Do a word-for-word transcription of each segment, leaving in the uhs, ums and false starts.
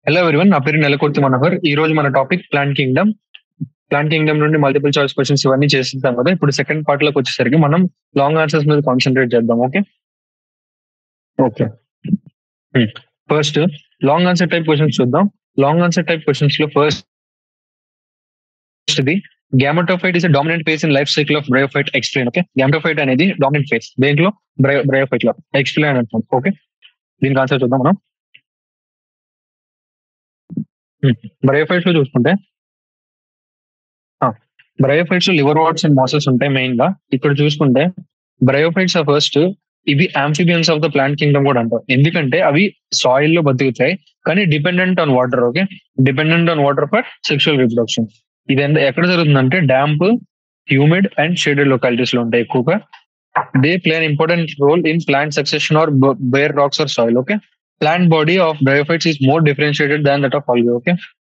Hello everyone, నా పేరు నెలకొర్తి మనోహర్. ఈ రోజు మన topic plant kingdom. Plant kingdom నుండి మల్టిపుల్ చాయిస్ క్వశ్చన్స్ ఇవన్నీ చేస్తుంటాం కదా. ఇప్పుడు సెకండ్ పార్ట్ లోకి వచ్చేసరికి మనం లాంగ్ ఆన్సర్స్ మీద కాన్సన్ట్రేట్ చేద్దాం. Okay okay first long answer type questions చూద్దాం. లాంగ్ ఆన్సర్ టైప్ క్వశ్చన్స్ లో first the gametophyte is dominant phase in life cycle of bryophyte. Explain. Okay, gametophyte అనేది డామినెంట్ ఫేస్ దేంట్లో? Bryo bryophyte లో. Explain అంటాం. Okay, దీనికి answer చూద్దాం మనం. Bryophytes లో చూసుకుంటే బ్రయోఫైట్స్ లో లివర్ వాట్స్ అండ్ మాసెస్ ఉంటాయి మెయిన్ గా. ఇక్కడ చూసుకుంటే బ్రయోఫైట్స్ ఆర్ ఫస్ట్ ఇవి amphibians of the plant kingdom కూడా అంటారు. ఎందుకంటే అవి సాయిల్ లో బతుకుతాయి, కానీ dependent on water. Okay, dependent on water for sexual reproduction. ఇది ఎంత- ఎక్కడ జరుగుతుందంటే damp, humid and shaded localities లో ఉంటాయి ఎక్కువగా. They play an important role in plant succession or bare rocks or soil. Okay, plant body of bryophytes is more differentiated than that of algae. Okay,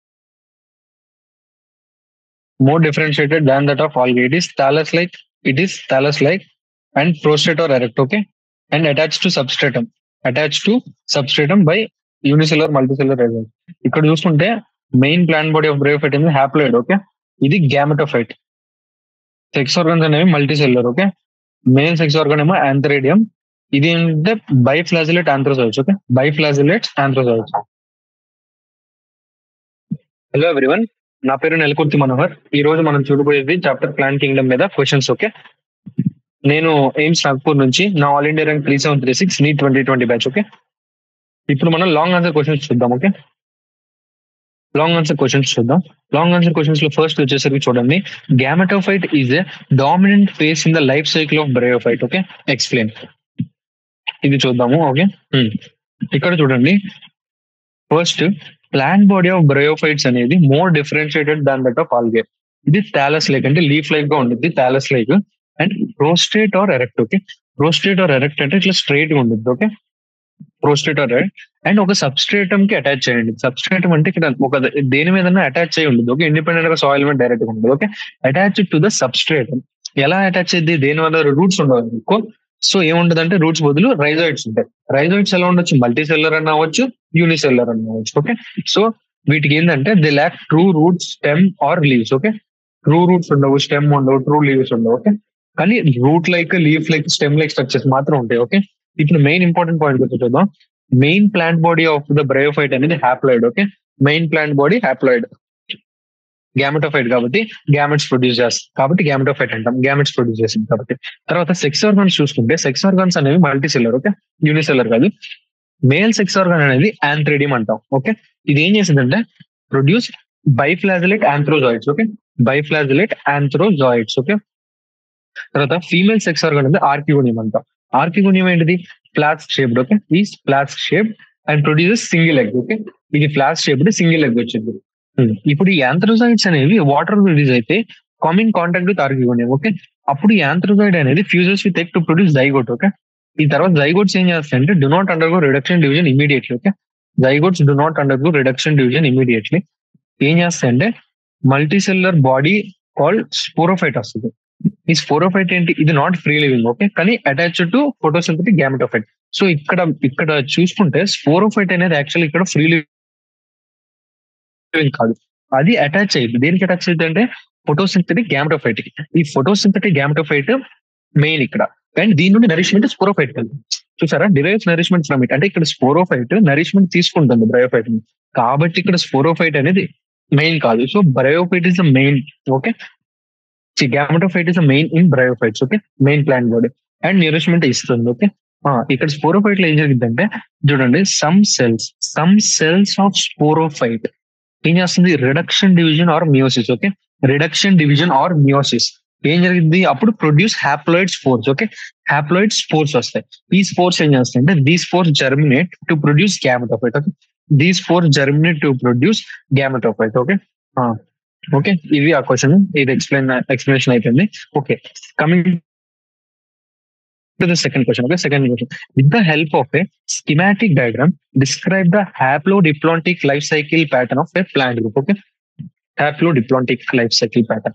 more differentiated than that of algae. It is thallus-like. It is thallus-like and prostrate or erect. Okay, and attached to substratum. Attached to substratum by unicellular, multicellular results. ఇక్కడ చూసుకుంటే main plant body of bryophyte అనేది haploid. Okay, ఇది gametophyte. Sex organs అనేవి multicellular. Okay, main sex organ ఏమో antheridium. ఇది ఏంటంటే biflagellate antherozoids. Okay, biflagellate antherozoids. Hello everyone, నా పేరు నెలకుర్తి మనోహర్. ఈ రోజు మనం చూడబోయేది చాప్టర్ ప్లాంట్ కింగ్డమ్ మీద క్వశ్చన్స్. ఓకే, నేను ఎయిమ్స్ నాగ్పూర్ నుంచి, నా all India rank three seven three six NEET twenty twenty batch. Okay, ఇప్పుడు మనం లాంగ్ ఆన్సర్ క్వశ్చన్స్ చూద్దాం. ఓకే, లాంగ్ ఆన్సర్ క్వశ్చన్స్ చూద్దాం. లాంగ్ ఆన్సర్ క్వశ్చన్స్ లో ఫస్ట్ వచ్చేసరికి చూడండి, gametophyte is a dominant phase in the life cycle of bryophyte. Okay, explain. ఇది చూద్దాము. Okay, ఇక్కడ చూడండి, first plant body of bryophytes అనేది more differentiated than that of algae. ఇది థాలస్ లైక్ అంటే లీఫ్ లైక్ గా ఉంటుంది, thallus like and prostrate or erect. Okay, prostrate or erect అంటే ఇట్లా స్ట్రైట్ గా ఉంటుంది. Okay, prostrate or erect and ఒక సబ్స్ట్రేటమ్ కి అటాచ్ చేయండి. సబ్స్ట్రేటమ్ అంటే ఇక్కడ ఒక దేని మీద అటాచ్ అయి ఉంటుంది. ఓకే, ఇండిపెండెంట్ గా సాయిల్ మీద డైరెక్ట్ గా ఉంటుంది. Okay, attach to the substratum. ఎలా అటాచ్ అయ్యింది? దేని వల్ల? రూట్స్ ఉండవు ఎక్కువ. సో ఏముంటది అంటే రూట్స్ బదులు రైజోయిడ్స్ ఉంటాయి. రైజోయిడ్స్ ఎలా ఉండొచ్చు? మల్టీ సెల్లర్ అని అవ్వచ్చు, యూనిసెల్లర్ అని అవ్వచ్చు. ఓకే, సో వీటికి ఏంటంటే they lack true roots, stem or leaves. Okay, true roots ఉండవు, స్టెమ్ ఉండవు, ట్రూ లీవ్స్ ఉండవు. ఓకే, కానీ root like, leaf like, stem like structures మాత్రం ఉంటాయి. ఓకే, ఇప్పుడు మెయిన్ ఇంపార్టెంట్ పాయింట్ గురించి చూద్దాం. Main plant body of the bryophyte అనేది haploid. Okay, main plant body haploid. Gametophyte కాబట్టి గ్యామెట్స్ ప్రొడ్యూస్ చేస్తుంది, కాబట్టి గ్యామెటోఫైట్ అంటాం. గ్యామెట్స్ ప్రొడ్యూస్ చేస్తుంది కాబట్టి. తర్వాత సెక్స్ ఆర్గాన్స్ చూసుకుంటే సెక్స్ ఆర్గాన్స్ అనేవి మల్టీ సెల్లర్. ఓకే, యూనిసెల్లర్ కాదు. మేల్ సెక్స్ ఆర్గాన్ అనేది ఆంథ్రైడియం అంటాం. ఓకే, ఇది ఏం చేసిందంటే produce biflagellate antherozoids. Okay, biflagellate antherozoids. Okay, తర్వాత ఫీమేల్ సెక్స్ ఆర్గాన్ అనేది ఆర్కిగోనియం అంటాం. ఆర్కిగోనియం ఏంటిది? Flask shaped. ఓకే, ఈ flask shape and produces single egg. Okay, ఇది ఫ్లాస్క్ షేప్డ్ సింగిల్ ఎగ్ వచ్చింది. ఇప్పుడు ఈ యాంథ్రోజాయిడ్స్ అనేవి వాటర్ రిలీజ్ అయితే coming contact with archegonium. Okay, అప్పుడు ఈ యాంథ్రోజాయిడ్ అనేది fuses with egg to produce zygote. Okay, ఈ తర్వాత జైగోట్స్ ఏం చేస్తాయంటే do not undergo reduction division immediately. Okay, zygotes do not undergo reduction division immediately. ఏం చేస్తాయంటే multi cellular body called sporophyte వస్తుంది. ఈ స్పోరోఫైట్ ఏంటి? ఇది నాట్ ఫ్రీ లివింగ్. ఓకే, కానీ attached to photosynthetic gametophyte. So ఇక్కడ ఇక్కడ చూసుకుంటే స్పోరోఫైట్ అనేది యాక్చువల్లీ ఇక్కడ ఫ్రీ లివింగ్ కాదు, అది అటాచ్ అయ్యింది. దేనికి అటాచ్ అయ్యింది అంటే ఫోటోసింథటిక్ గ్యామెటోఫైట్. ఈ ఫోటోసింథటిక్ గ్యామెటోఫైట్ మెయిన్ ఇక్కడ, అండ్ దీని నుండి నరిష్మెంట్ స్పోరోఫైట్ కలిగి. చూసారా, డిరైవ్స్ నరిష్మెంట్ ఫ్రమ్ ఇట్. అంటే ఇక్కడ స్పోరోఫైట్ నరిష్మెంట్ తీసుకుంటుంది బ్రయోఫైట్, కాబట్టి ఇక్కడ స్పోరోఫైట్ అనేది మెయిన్ కాదు. So bryophyte is the main. Okay, gametophyte is the main in bryophytes. Okay, main plant body and nourishment ఇస్తుంది. ఓకే, ఇక్కడ స్పోరోఫైట్ లో ఏం జరిగిందంటే చూడండి, some cells some cells of sporophyte ఏం చేస్తుంది? Reduction division or meiosis. Okay, reduction division or meiosis ఏం జరిగింది? అప్పుడు produce haploid spores. Okay, haploid spores వస్తాయి. ఈ స్పోర్స్ ఏం చేస్తాయి అంటే the spores germinate to produce gametophyte. Okay, దీ spores germinate to produce gametophyte. Okay okay ఇది ఆ క్వశ్చన్. ఇది ఎక్స్ప్లెయిన్ ఎక్స్ప్లెనేషన్ అయిపోయింది. Okay, coming to the second question. Okay, second question. With the help of a schematic diagram, describe the haplodiploidic life cycle pattern of a plant group. Okay, haplodiploidic life cycle pattern.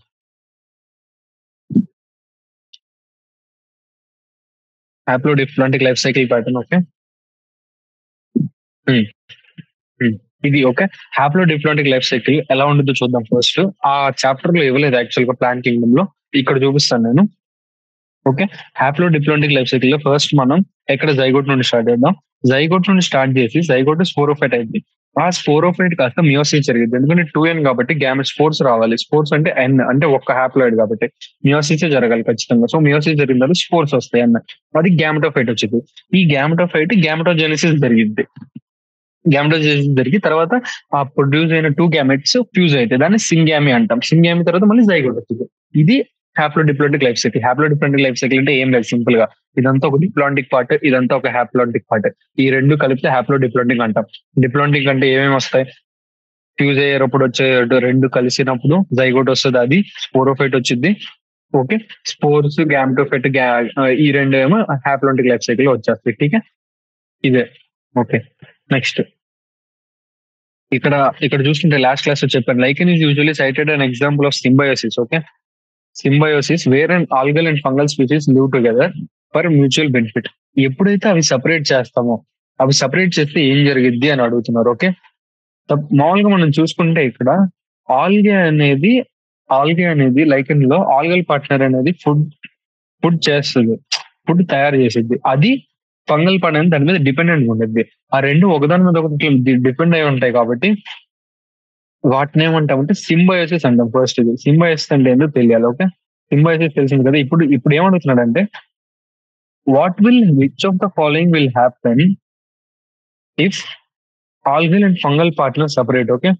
Haplodiploidic life cycle pattern. Okay. Hmm. Hmm. ఇది okay. Haplodiplontic life cycle ఎలా ఉంటుందో చూద్దాం first. ఆ chapter లో ఇవ్వలేదు actual గా plant kingdom లో, ఇక్కడ చూపిస్తాను నేను. Okay, haplodiplontic life cycle లో ఫస్ట్ మనం ఎక్కడ జైగోట్ నుండి స్టార్ట్ చేద్దాం. జైగోట్ నుండి స్టార్ట్ చేసి జైగోట్ స్పోరోఫైట్ అయింది. ఆ స్పోరోఫైట్ కాస్త మియోసిస్ జరిగింది, ఎందుకంటే టూ ఎన్ కాబట్టి గ్యామెట్ స్పోర్ట్స్ రావాలి. స్పోర్ట్స్ అంటే ఎన్ అంటే ఒక్క హ్యాప్లాయిడ్ కాబట్టి మియోసిస్ జరగాలి ఖచ్చితంగా. సో మియోసిస్ జరిగిన తర్వాత స్పోర్ట్స్ వస్తాయి అన్న, అది గ్యామెటోఫైట్ వచ్చింది. ఈ గ్యామెటోఫైట్ గ్యామెటోజెనిసిస్ జరిగింది. గ్యామెటోజెనిసిస్ జరిగి తర్వాత ఆ ప్రొడ్యూస్ అయిన టూ గ్యామెట్స్ ఫ్యూజ్ అయితే దాన్ని సింగ్యామి అంటాం. సింగ్యామి తర్వాత మళ్ళీ జైగోట్ వచ్చింది. ఇది haplodiplontic life cycle. Haplodiplontic life cycle అంటే ఏం లేదు, సింపుల్ గా ఇదంతా ఒక డిప్లాంటిక్ పార్ట్, ఇదంతా ఒక హ్యాప్లాంటిక్ పార్ట్. ఈ రెండు కలిపితే హ్యాప్లో డిప్లాంటిక్ అంటాం. డిప్లాంటిక్ అంటే ఏమేమి వస్తాయి, ఫ్యూజ్ అయ్యేటప్పుడు వచ్చే రెండు కలిసినప్పుడు జైగోట్ వస్తుంది, అది స్పోరోఫైట్ వచ్చింది. ఓకే, స్పోర్స్ గ్యామెటోఫైట్ ఈ రెండు ఏమో హ్యాప్లాంటిక్ లైఫ్ సైకిల్ వచ్చేస్తాయి. ఠీకే, ఇదే. ఓకే, నెక్స్ట్ ఇక్కడ ఇక్కడ చూస్తుంటే లాస్ట్ క్లాస్ లో చెప్పాను, lichen is usually cited an example of symbiosis. Okay, symbiosis where and algal and fungal species live together for mutual benefit. ఎప్పుడైతే అవి సపరేట్ చేస్తామో, అవి సపరేట్ చేస్తే ఏం జరిగిద్ది అని అడుగుతున్నారు. ఓకే, మామూలుగా మనం చూసుకుంటే ఇక్కడ ఆల్గే అనేది ఆల్గే అనేది లైకెన్ లో ఆల్గల్ పార్ట్నర్ అనేది ఫుడ్ ఫుడ్ చేస్తుంది, ఫుడ్ తయారు చేసిద్ది. అది ఫంగల్ పార్ట్ అనేది దాని మీద డిపెండెంట్ ఉంటుంది. ఆ రెండు ఒకదాని మీద ఒకటి డిపెండ్ అయి ఉంటాయి కాబట్టి వాటిని ఏమంటామంటే సింబయోసిస్ అంటాం. ఫస్ట్ ఇది సింబయోసిస్ అంటే ఏంటో తెలియాలి. ఓకే, సింబయోసిస్ తెలిసింది కదా. ఇప్పుడు ఇప్పుడు ఏమడుగుతున్నాడు అంటే what will which of the following will happen if algal and fungal partner separate, okay,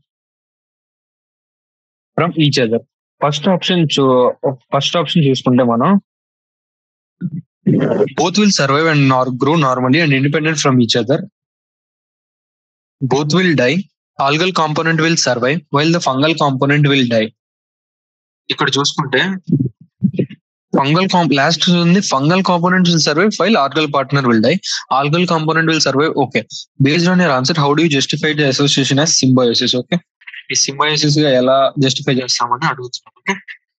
from each other. First option first option చూసుకుంటే మనం both will survive and nor grow normally and independent from each other. Both will die. Algal component will survive while the fungal component will die. ఇక్కడ చూసుకుంటే fungal last ఉంది, fungal component will survive while algal partner will die. Algal component will survive. Okay, based on your answer how do you justify the association as symbiosis. Okay, ఈ symbiosis గా ఎలా justify చేస్తామని అడుగుతున్నాం. Okay,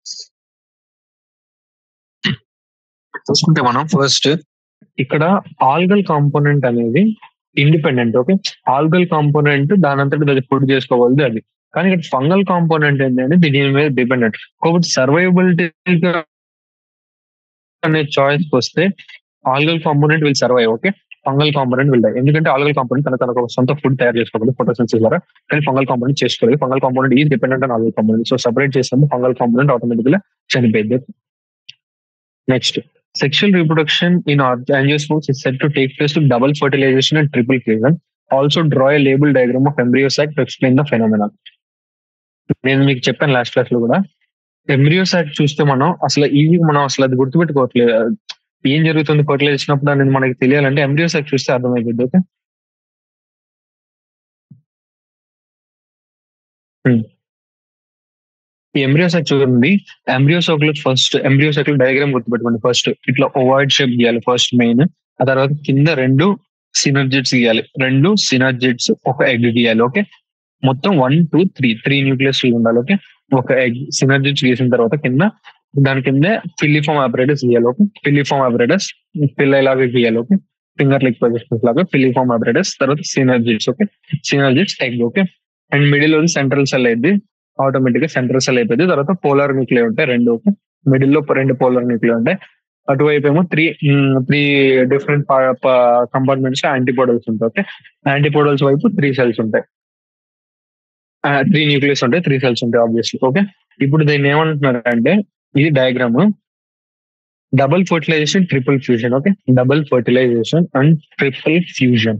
చూసుకుంటే మనం first ఇక్కడ algal component అనేది independent. Okay, algal component దాని అంతటి అది ఫుడ్ చేసుకోవాలి అది, కానీ ఇక్కడ ఫంగల్ కాంపోనెంట్ ఏంటంటే దీని మీద డిపెండెంట్ కాబట్టి సర్వైవబిలిటీ అనే చాయిస్ వస్తే algal component will survive. Okay, fungal component will die, ఎందుకంటే ఆల్గల్ కాంపోనెంట్ తన తనకు సొంత ఫుడ్ తయారు చేసుకోవాలి ఫోటోసింథసిస్ ద్వారా, కానీ ఫంగల్ కాంపోనెంట్ చేసుకోలేదు. Fungal component is dependent on algal component. So separate చేసినప్పుడు ఫంగల్ కాంపోనెంట్ ఆటోమేటిక్ గా చనిపోయింది. Next, sexual reproduction in angiosperms is said to take place to double fertilization and triple fusion. Also draw a label diagram of embryo sac to explain the phenomenon. నేను మీకు చెప్పాను last class లో కూడా, embryo సాక్ చూస్తే మనం అసలు easy మనం అసలు అది గుర్తుపెట్టుకోవట్లేదు, ఏం జరుగుతుంది ఫర్టిలైజేషన్ అప్పుడు అనేది మనకి తెలియాలంటే ఎంబ్రియో సాక్ చూస్తే అర్థమైపోద్ది. ఓకే, ఈ ఎంబ్రియో సాక్ చూడండి. ఎంబ్రియో సాక్ లో ఫస్ట్ ఎంబ్రియో సాక్ లో డయాగ్రామ్ గుర్తుపెట్టుకోండి. ఫస్ట్ ఇట్లా ఓవాయిడ్ షేప్ గీయాలి ఫస్ట్ మెయిన్, ఆ తర్వాత కింద రెండు సినర్జిట్స్ గీయాలి, రెండు సినర్జిట్స్ ఒక ఎగ్ గీయాలి. ఓకే, మొత్తం one two three three nucleus ఉండాలి. ఓకే, ఒక ఎగ్ సినర్జిట్స్ గీసిన తర్వాత కింద దాని కింద ఫిల్లిఫామ్ అపరేటస్ గీయాలి. ఓకే, ఫిల్లిఫామ్ అపరేటస్ పిల్ల లాగా గీయాలి. ఓకే, ఫింగర్ లెగ్ పొజిషన్స్ లాగా ఫిల్లిఫామ్ అపరేటస్, తర్వాత synergids. Okay, synergids egg. Okay, and middle లో సెంట్రల్ సెల్ అయింది, ఆటోమేటిక్ గా సెంట్రల్ సెల్ అయిపోయింది. తర్వాత పోలార్ న్యూక్లియర్ ఉంటాయి రెండు. ఓకే, మిడిల్ లో రెండు పోలార్ న్యూక్లియర్ ఉంటాయి. అటువైపు ఏమో three three different compartments antipodals ఉంటాయి. ఓకే, యాంటీపోడల్స్ వైపు త్రీ సెల్స్ ఉంటాయి, త్రీ న్యూక్లియస్ ఉంటాయి, త్రీ సెల్స్ ఉంటాయి ఆబ్వియస్లీ. ఓకే, ఇప్పుడు దీన్ని ఏమంటున్నారు అంటే ఇది diagram double fertilization triple fusion. Okay, double fertilization and triple fusion.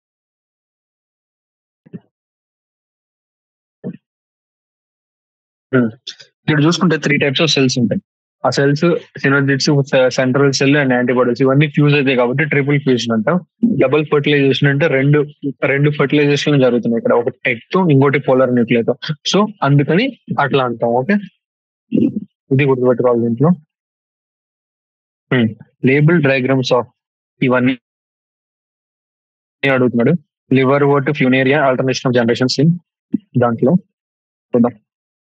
ఇక్కడ చూసుకుంటే త్రీ టైప్స్ ఆఫ్ సెల్స్ ఉంటాయి. ఆ cells synergids, central cell and antibodies ఇవన్నీ ఫ్యూజ్ అవుతాయి కాబట్టి ట్రిపుల్ ఫ్యూజన్ అంటాం. డబుల్ ఫర్టిలైజేషన్ అంటే రెండు రెండు ఫర్టిలైజేషన్ జరుగుతున్నాయి ఇక్కడ, ఒకటి ఎగ్ తో ఇంకోటి పోలార్ న్యూక్లియర్ తో. సో అందుకని అట్లా అంటాం. ఓకే, ఇది గుర్తుపెట్టుకోవాలి దీంట్లో. లేబుల్ డయాగ్రామ్స్ ఆఫ్ ఇవన్నీ అడుగుతున్నాడు. Liverwort funaria alternation of generations in దాంట్లో చూద్దాం.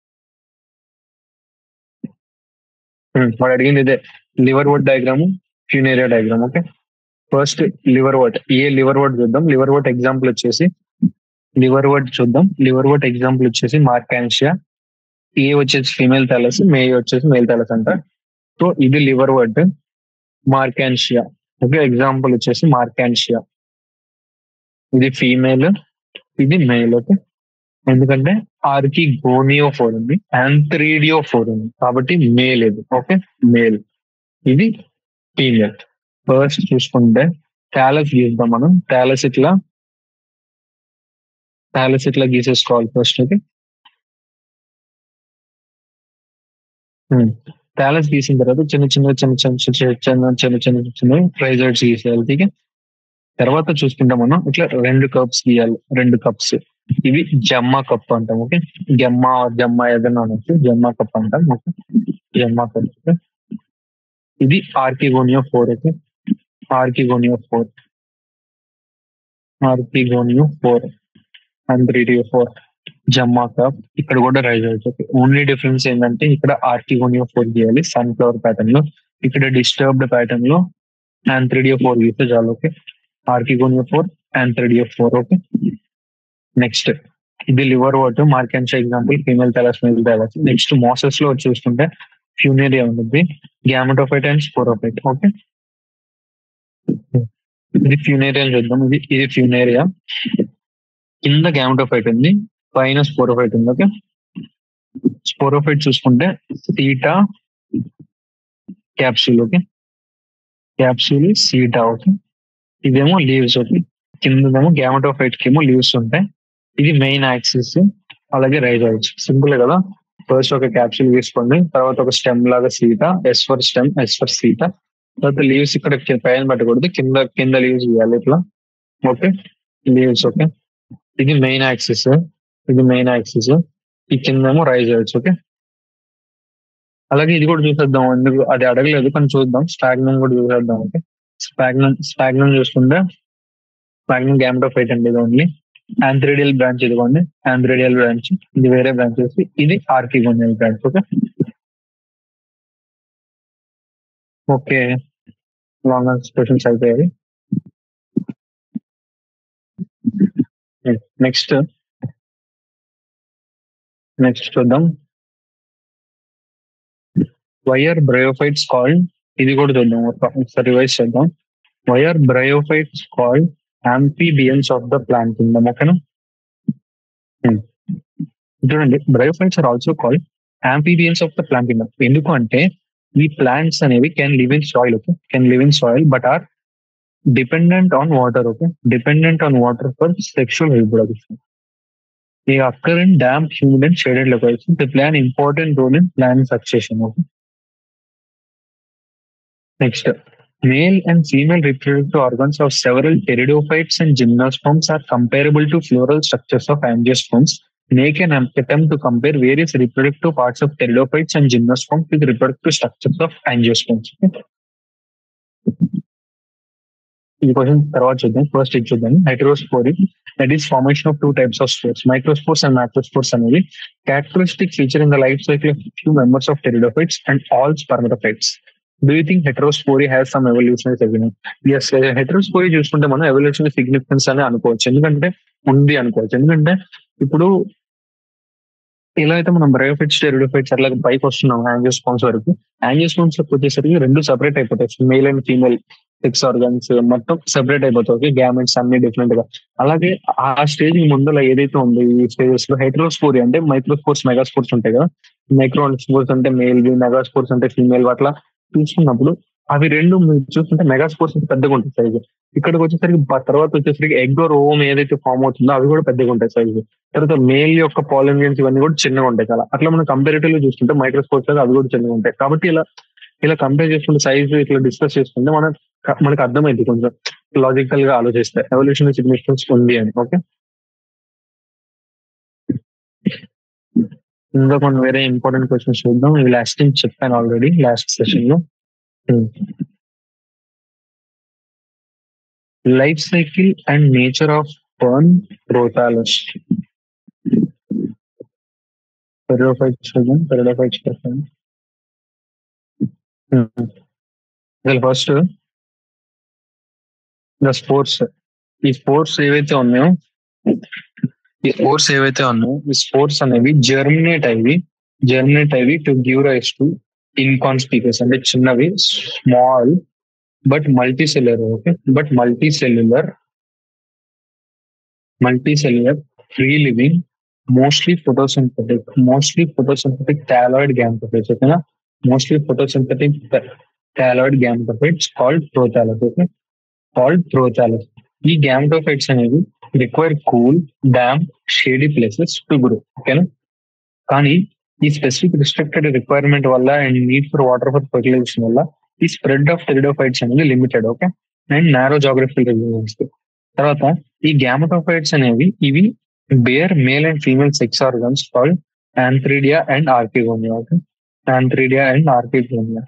వాడు అడిగింది ఇదే, liverwort diagram, funaria diagram. Okay, first liverwort, ఏ లివర్ వర్ట్ చూద్దాం. లివర్ వర్ట్ ఎగ్జాంపుల్ వచ్చేసి లివర్ వర్డ్ చూద్దాం. లివర్ వర్డ్ ఎగ్జాంపుల్ వచ్చేసి మార్కాన్షియా. ఏ వచ్చేసి ఫీమేల్ థాలస్, మే వచ్చేసి మేల్ థాలస్ అంట. సో ఇది liverwort marchantia. Okay, example వచ్చేసి మార్కాన్షియా. ఇది ఫీమేల్, ఇది మేల్. ఓకే, ఎందుకంటే ఆర్కి గోనియో ఫోర్ ఉంది, ఆంథ్రీడియో ఫోర్ ఉంది, కాబట్టి మేల్ ఇది. Okay, male. ఇది ఫీమేల్. ఫస్ట్ చూసుకుంటే థాలస్ గీద్దాం మనం. థాలస్ ఇట్లా థాలస్ ఇట్లా గీసేసుకోవాలి ఫస్ట్. ఓకే, థాలస్ గీసిన తర్వాత చిన్న చిన్న చిన్న చిన్న చిన్న చిన్న చిన్న చిన్న చిన్న ట్రైజర్స్ గీసేయాలి. ఓకే, తర్వాత చూసుకుంటే మనం ఇట్లా రెండు కప్స్ గీయాలి, రెండు కప్స్. ఇవి జమ్మా కప్ అంటాం. ఓకే, జమ్మా జమ్మా ఏదైనా అనొచ్చు, జమ్మా కప్ అంటాం. Okay, gemma cup. ఓకే, ఇది archegoniophore. Okay, archegoniophore, archegoniophore and రేడియో ఫోర్, జమ్మా కప్. ఇక్కడ కూడా రైజ్ అవుతుంది. ఓన్లీ డిఫరెన్స్ ఏంటంటే ఇక్కడ ఆర్కిగోనియో ఫోర్ గీయాలి సన్ఫ్లవర్ ప్యాటర్న్ లో, ఇక్కడ డిస్టర్బ్డ్ ప్యాటర్న్ లో ఆంథ్రిడియో ఫోర్ గీస్తే చాలు. Okay, archegoniophore, antheridiophore. Okay, next ఇది liverwort Marchantia example female thallus, male thallus. Next mosses లో చూసుకుంటే ఫ్యూనేరియా ఉంటుంది, గ్యామెటోఫైట్ అండ్ స్పోరోఫైట్. ఓకే, ఇది ఫ్యూనేరియా చూద్దాం. ఇది ఇది ఫ్యూనేరియా, కింద గ్యామెటోఫైట్ ఉంది, పైన స్పోరోఫైట్ ఉంది. ఓకే, స్పోరోఫైట్ చూసుకుంటే seta capsule. Okay, capsule seta. Okay, ఇదేమో లీవ్స్. ఓకే, కిందదేమో గ్యామెటోఫైట్ కి ఏమో లీవ్స్ ఉంటాయి. ఇది మెయిన్ యాక్సిస్, అలాగే రైజ్ అవ్వచ్చు. సింపుల్ కదా. ఫస్ట్ ఒక క్యాప్సూల్ తీసుకోండి, తర్వాత ఒక స్టెమ్ లాగా seta, S for stem, S for seta. తర్వాత లీవ్స్ ఇక్కడ పైన పెట్టకూడదు, కింద కింద లీవ్స్ ఇవ్వాలి ఇట్లా. Okay, leaves. ఓకే, ఇది మెయిన్ యాక్సిస్, ఇది మెయిన్ యాక్సిస్, ఈ కిందేమో రైజ్ అవ్వచ్చు. ఓకే, అలాగే ఇది కూడా చూసేద్దాం, ఎందుకు అది అడగలేదు కానీ చూద్దాం. స్పాగ్నం కూడా చూసేద్దాం. ఓకే, స్పాగ్నం స్పాగ్నం చూసుకుంటే స్పాగ్నం గ్యామెటోఫైట్ అండి, ఇది ఓన్లీ. ఆంథ్రిడియల్ బ్రాంచ్ ఇదిగోండి, ఆంథ్రిడియల్ బ్రాంచ్. ఇది వేరే బ్రాంచ్ వచ్చి ఇది archegonial branch. Okay, okay, long answer questions అయిపోయాయి. నెక్స్ట్ నెక్స్ట్ చూద్దాం. వై ఆర్ బ్రయోఫైట్స్ కాల్డ్, ఇది కూడా చూద్దాం, ఒకసారి రివైజ్ చేద్దాం. Why are bryophytes called amphibians of the plant kingdom. ఓకేనా, చూడండి, bryophytes are also called amphibians of the plant kingdom. ఎందుకు అంటే ఈ ప్లాంట్స్ అనేవి can live in soil. Okay, can live in soil but are dependent on water. Okay, dependent on water for sexual reproduction. They occur in damp, humid and shaded locations. They play an important role in plant succession. Okay. Next, male and female reproductive organs of several pteridophytes and gymnosperms are comparable to floral structures of angiosperms. Make an attempt to compare various reproductive parts of pteridophytes and gymnosperms with reproductive structures of angiosperms. Okay. ఈ question తర్వాత చూద్దాం. First ఇది చూద్దాం, heterospory. That is formation of two types of spores, microspores and macrospores అనేవి characteristic feature in the life cycle of few members of pteridophytes and all spermatophytes. Do you think heterospory has some evolutionary significance? Yes, heterospory చూసుకుంటే మనం evolutionary significance అని అనుకోవచ్చు, ఎందుకంటే ఉంది అనుకోవచ్చు. ఎందుకంటే ఇప్పుడు ఇలా అయితే మనం బ్రయోఫైట్స్, టెరిడోఫైట్స్ అట్లా పైకి వస్తున్నాం యాంజియోస్పర్మ్స్ వరకు. యాంజియోస్పర్మ్స్ వచ్చేసరికి రెండు సెపరేట్ అయిపోతాయి, male and female sex organs మొత్తం సెపరేట్ అయిపోతాయి. గ్యామెట్స్ అన్ని డిఫరెంట్ గా. అలాగే ఆ స్టేజ్ ముందులో ఏదైతే ఉంది ఈ స్టేజెస్ లో హెటరోస్పోరీ అంటే మైక్రోస్పోర్స్, మెగాస్పోర్స్ ఉంటాయి కదా. మైక్రోస్పోర్స్ అంటే మేల్ వి, మెగాస్పోర్స్ అంటే ఫీమేల్. అట్లా చూసుకున్నప్పుడు అవి రెండు మీరు చూసుకుంటే మెగాస్పోర్స్ పెద్దగా ఉంటాయి సైజు. ఇక్కడికి వచ్చేసరికి తర్వాత వచ్చేసరికి ఎగ్ ఆర్ ఓమ్ ఏదైతే ఫామ్ అవుతుందో అవి కూడా పెద్దగా ఉంటాయి సైజు. తర్వాత మేల్ యొక్క పాలినియన్స్ ఇవన్నీ కూడా చిన్నగా ఉంటాయి చాలా. అట్లా మనం కంపారిటివ్ గా చూసుకుంటే మైక్రోస్కోప్స్ అవి కూడా చిన్నగా ఉంటాయి. కాబట్టి ఇలా ఇలా కంపేర్ చేసుకుంటే సైజ్ ఇట్లా డిస్కస్ చేసుకుంటే మన మనకు అర్థమైంది కొంచెం లాజికల్ గా ఆలోచిస్తే ఎవల్యూషన్ సిగ్నిఫికెన్స్ ఉంది అని. ఓకే, ఇంకా మనం వేరే ఇంపార్టెంట్ క్వశ్చన్స్ చూద్దాం. ఇవి లాస్ట్ టైం చెప్పాను ఆల్రెడీ లాస్ట్ సెషన్ లో. Life cycle and nature of fern prothallus. Pteridophytes చూద్దాం, పెరిడోఫైట్స్ చెప్పండి. ఫస్ట్ ద స్పోర్ట్స్, ఈ స్పోర్ట్స్ ఏవైతే ఉన్నాయో ఈ స్పోర్స్ ఏవైతే ఉన్నాయో ఈ స్పోర్స్ అనేవి జర్మినేట్ అయ్యి జర్మినేట్ అయ్యి to give rise to inconspicuous అంటే చిన్నవి small but multicellular okay but multicellular multicellular free living mostly photosynthetic mostly photosynthetic thalloid gametophytes ఓకేనా మోస్ట్లీ photosynthetic thalloid gametophytes called prothallus okay called prothallus ఈ gametophytes అనేవి require cool damp shady places to grow ఓకేనా కానీ ఈ specific restricted requirement వల్ల and need for water for fertilization వల్ల ఈ స్ప్రెడ్ ఆఫ్ టెరిడోఫైట్స్ అనేది limited okay and narrow geographical regions తర్వాత ఈ గ్యామటోఫైట్స్ అనేవి ఇవి bear male and female sex organs called antheridia and archegonia okay antheridia and archegonia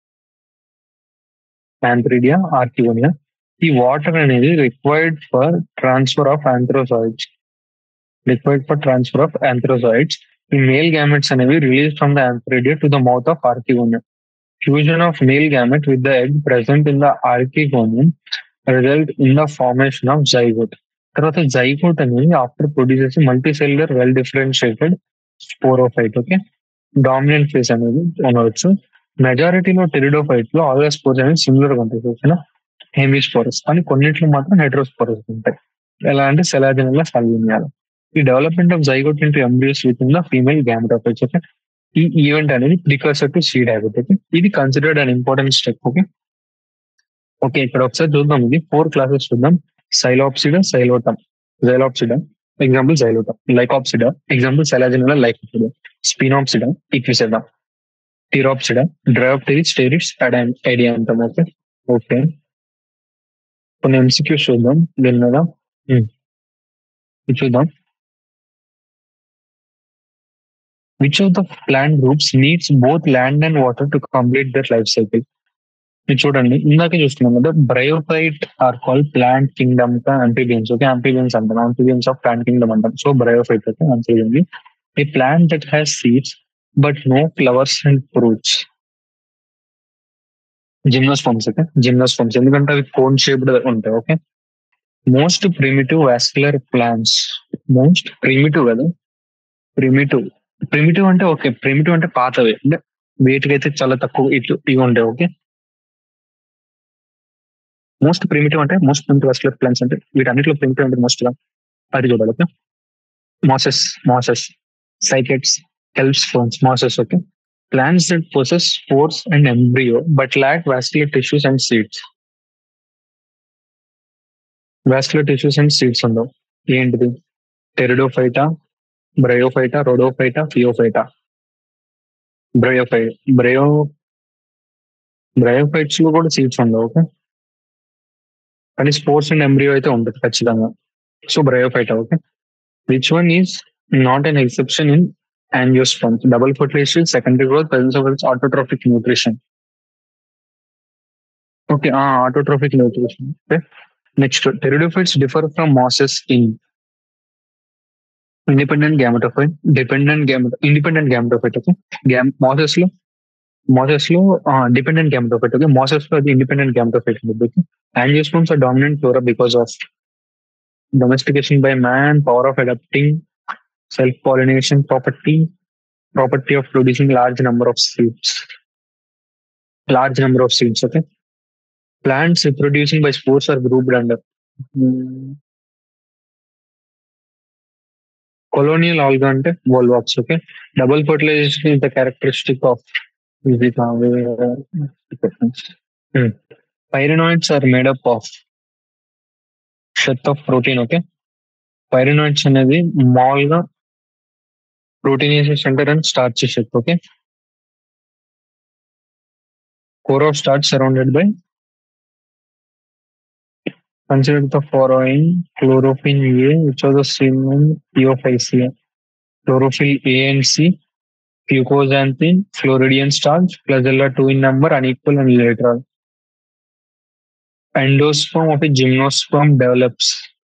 antheridia archegonia ఈ water అనేది required for transfer of antherozoids required for transfer of antherozoids ఈ male gametes అనేవి release from the antheridia to the mouth of archegonia fusion of male gamete with the egg present in the archegonium result in the formation of zygote తర్వాత zygote అనేది after produce చేసి multicellular well differentiated sporophyte okay dominant phase అనేది అనవచ్చు మెజారిటీలో pteridophyte లో all spores అనేది similar గా ఉంటాయి ఓకేనా హెమిస్పోరస్ కానీ కొన్నిట్లో మాత్రం హైడ్రోస్పోరస్ ఉంటాయి ఎలా అంటే సెలాజినియా సల్వినియా ఈ development of zygote into embryos within the female gametophytes okay ఈ ఈవెంట్ అనేది precursor to seed habit okay ఇది considered an important step okay okay ఇక్కడ ఒకసారి చూద్దాం ఇది ఫోర్ క్లాసెస్ చూద్దాం సైలాప్సిడా సైలోటమ్ జైలాప్సిడా ఎగ్జాంపుల్ జైలోటమ్ లైకాప్సిడా ఎగ్జాంపుల్ సెలాజినియా లైకోపిడా Sphenopsida Equisetum Pteropsida Dryopteris Pteris Adiantum okay okay కొన్ని ఎంసీక్యూస్ చూద్దాం దీని మీద చూద్దాం which of the plant groups needs both land and water to complete their life cycle మీరు చూడండి ఇందాకే చూస్తున్నాం కదా bryophyte are call plant kingdom amphibians okay amphibians అంటాం ఆంఫిబియన్స్ ఆఫ్ ప్లాంట్ కింగ్డమ్ అంటాం so bryophyte okay amphibian a plant that has seeds but no flowers and fruits gymnosperms okay gymnosperms ఎందుకంటే అవి cone shaped ఉంటాయి okay most primitive vascular plants most primitive కదా primitive primitive అంటే okay primitive అంటే పాతవి అంటే వీటికైతే చాలా తక్కువ ఇట్లు ఇవి ఉంటాయి ఓకే మోస్ట్ ప్రిమిటివ్ అంటే మోస్ట్ ప్రిమిటివ్ వాస్కులర్ ప్లాంట్స్ అంటే వీటన్నిటిలో ప్రిమిటివ్ అంటే మోస్ట్ గా అది చూడాలి ఓకే మాసెస్ మాసెస్ సైకెట్స్ హెల్ప్స్ ferns mosses okay plants that possess spores and embryo but lack vascular tissues and seeds vascular tissues and seeds ఉండవు ఏంటిది టెరిడోఫైటా బ్రయోఫైటా రోడోఫైటా ఫియోఫైటా బ్రయోఫై బ్రయో బ్రయోఫైట్స్ లో కూడా సీడ్స్ ఉండవు ఓకే కానీ స్పోర్స్ అండ్ ఎంబ్రియో అయితే ఉంటుంది ఖచ్చితంగా so Bryophyta okay which one is not an exception in angiosperms double fertilization secondary growth presence of its autotrophic nutrition okay ah autotrophic nutrition okay next pteridophytes differ from mosses in independent gametophyte dependent gamet independent gametophyte okay Gam mosses lo mosses lo uh, dependent gametophyte okay mosses lo the independent gametophyte okay angiosperms are dominant flora because of domestication by man power of adapting self-pollination property, property of producing large number of seeds. Large number of seeds, okay? Plants reproducing by spores are grouped under hmm. colonial alga ante volvox, okay? Double fertilization is the characteristic of hmm. Pyrenoids are made up of set of protein, okay? Pyrenoids అనేది మామూలుగా proteinaceous centre and starch shape okay core of starch surrounded by consider the following chlorophyll a which are the similar Phaeophyceae chlorophyll a and c fucoxanthin floridean starch flagella two in number unequal and unilateral endosperm of a gymnosperm develops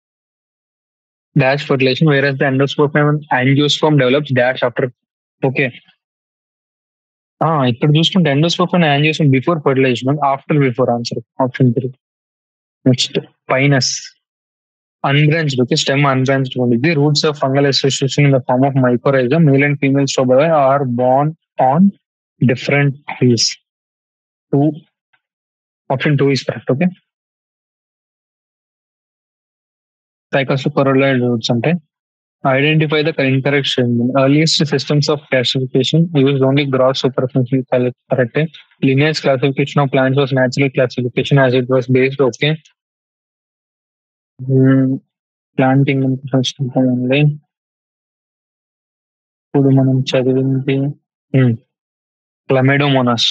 dash fertilization whereas the endosperm and angiosperm develops dash after okay ah ఇక్కడ చూసుకుంటే endosperm and angiosperm before fertilization after before answer option three next Pinus unbranched, okay, stem unbranched ఉండిద్ది. Roots of fungal association in the form of mycorrhiza, male and female strobi are born on different trees. Two, option two is correct, okay. Trichosporoidal roots అంటే identify the incorrect statement. Earliest systems of classification used only gross superficie correct. Linnaeus classification of plants was natural classification as it was based, okay. Planting ఉంది. ఇప్పుడు మనం చదివింది Chlamydomonas.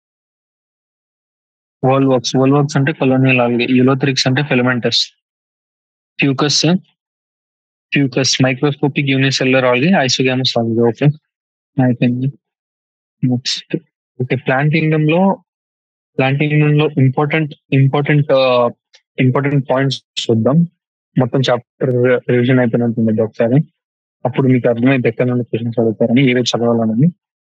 Volvox Volvox అంటే colonial algae. Ulothrix అంటే filamentous. Fucus Fucus microscopic unicellular algae. Isogamous algae. Okay అయిపోయింది. Next okay plant kingdom లో plant kingdom లో important important important points చూద్దాం. మొత్తం చాప్టర్ రివిజన్ అయిపోయినట్టుంది ఒకసారి. అప్పుడు మీకు అర్థమైతే ఎక్కడ నుండి క్వశ్చన్స్ చదువుతారని, ఏవే చదవాలని.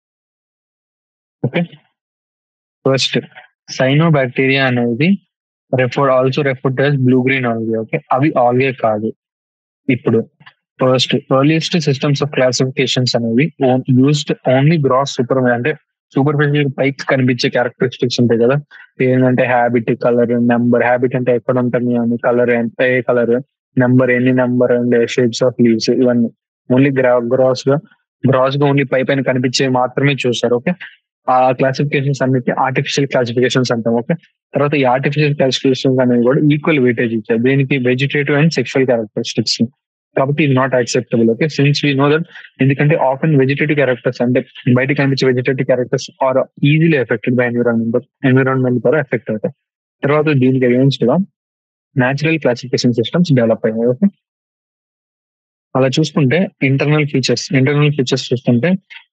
ఓకే ఫస్ట్ సైనో బ్యాక్టీరియా అనేది refer also referred as blue green algae. Okay అవి ఆల్గే కాదు. ఇప్పుడు first earliest systems of classifications అనేవి యూస్డ్ ఓన్లీ గ్రాస్ సూపర్ అంటే సూపర్ఫిషియల్ పైకి కనిపించే క్యారెక్టరిస్టిక్స్ ఉంటాయి కదా. ఏంటంటే హ్యాబిట్, కలర్, నెంబర్. హ్యాబిట్ అంటే ఎక్కడ ఉంటుంది అని, కలర్ అంటే ఏ కలర్, నెంబర్ ఎన్ని number and shapes of leaves, ఇవన్నీ ఓన్లీ గ్రా గ్రాస్ గా గ్రాస్ గా ఓన్లీ పై పైన కనిపించే మాత్రమే చూస్తారు. ఓకే ఆ క్లాసిఫికేషన్స్ అన్నిటి ఆర్టిఫిషియల్ క్లాసిఫికేషన్స్ అంటాం. ఓకే తర్వాత ఈ ఆర్టిఫిషియల్ క్లాసిఫికేషన్స్ అనేవి కూడా ఈక్వల్ వెయిటేజ్ ఇచ్చారు. దీనికి వెజిటేటివ్ అండ్ సెక్షువల్ క్యారెక్టరిస్టిక్స్. కాబట్టి ఇది not acceptable. Okay since we know that ఎందుకంటే ఆఫెన్ వెజిటేటివ్ క్యారెక్టర్స్ అంటే బయట కనిపించే vegetative characters are easily affected by environment environment ద్వారా ఎఫెక్ట్ అవుతాయి. తర్వాత దీనికి అగేన్స్ట్ గా న్యాచురల్ క్లాసిఫికేషన్ సిస్టమ్స్ డెవలప్ అయ్యాయి. ఓకే అలా చూసుకుంటే ఇంటర్నల్ ఫీచర్స్ ఇంటర్నల్ ఫీచర్స్ చూస్తుంటే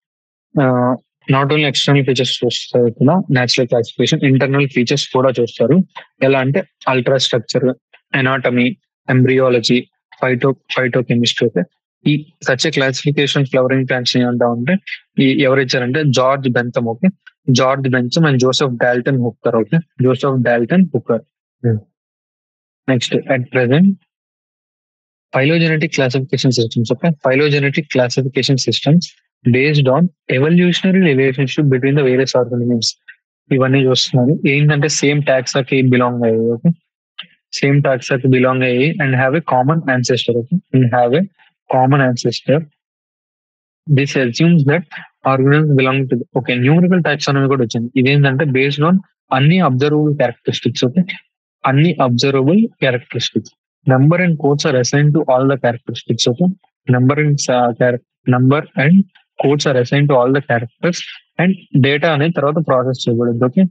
నాట్ ఓన్లీ ఎక్స్టర్నల్ ఫీచర్స్ చూస్తారు కూడా న్యాచురల్ క్లాసిఫికేషన్, ఇంటర్నల్ ఫీచర్స్ కూడా చూస్తారు. ఎలా అంటే ultra structure, anatomy, embryology, phyto phytochemistry. అయితే ఈ సచ్ క్లాసిఫికేషన్ ఫ్లవరింగ్ ప్లాంట్స్ అంటా ఉంటే ఈ ఎవరు ఇచ్చారంటే George Bentham. Okay George Bentham and Joseph Dalton Hooker. Okay Joseph Dalton Hooker. Next at present phylogenetic classification systems. Okay, phylogenetic classification systems based on evolutionary relationship between the various organisms. ఇవన్నీ చూస్తున్నారు ఏంటంటే same టాక్సాకి belong అయ్యాయి. Okay same టాక్సాకి belong అయ్యి and have a common ancestor. Okay and have a common ancestor. This assumes that organisms belong to okay numerical taxonomy కూడా వచ్చింది. ఇదేంటంటే బేస్డ్ ఆన్ అన్ని అబ్జర్వబుల్ క్యారెక్టరిస్టిక్స్. ఓకే అన్ని observable characteristics. Number and codes are assigned to all the characteristics. Okay, number and uh, char- number and codes are assigned to all the characters and data అనేది తర్వాత process చేయబడింది. Okay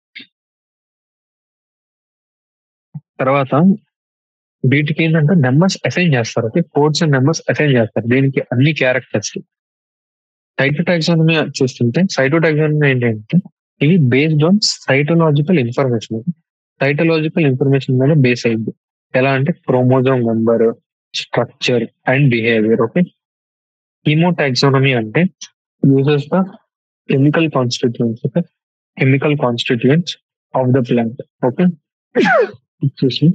తర్వాత వీటికి ఏంటంటే numbers assign చేస్తారు. Okay codes and numbers assign చేస్తారు దీనికి అన్ని క్యారెక్టర్స్. సైటోటాక్సానమీ చూస్తుంటే సైటోటాక్సానమీ ఏంటంటే ఇవి based on cytological information. Cytological information మీద బేస్ అయింది. ఎలా అంటే chromosome number, structure and behaviour. Okay chemotaxonomy అంటే uses the chemical constituents. Okay chemical constituents of the plant. Okay చూసి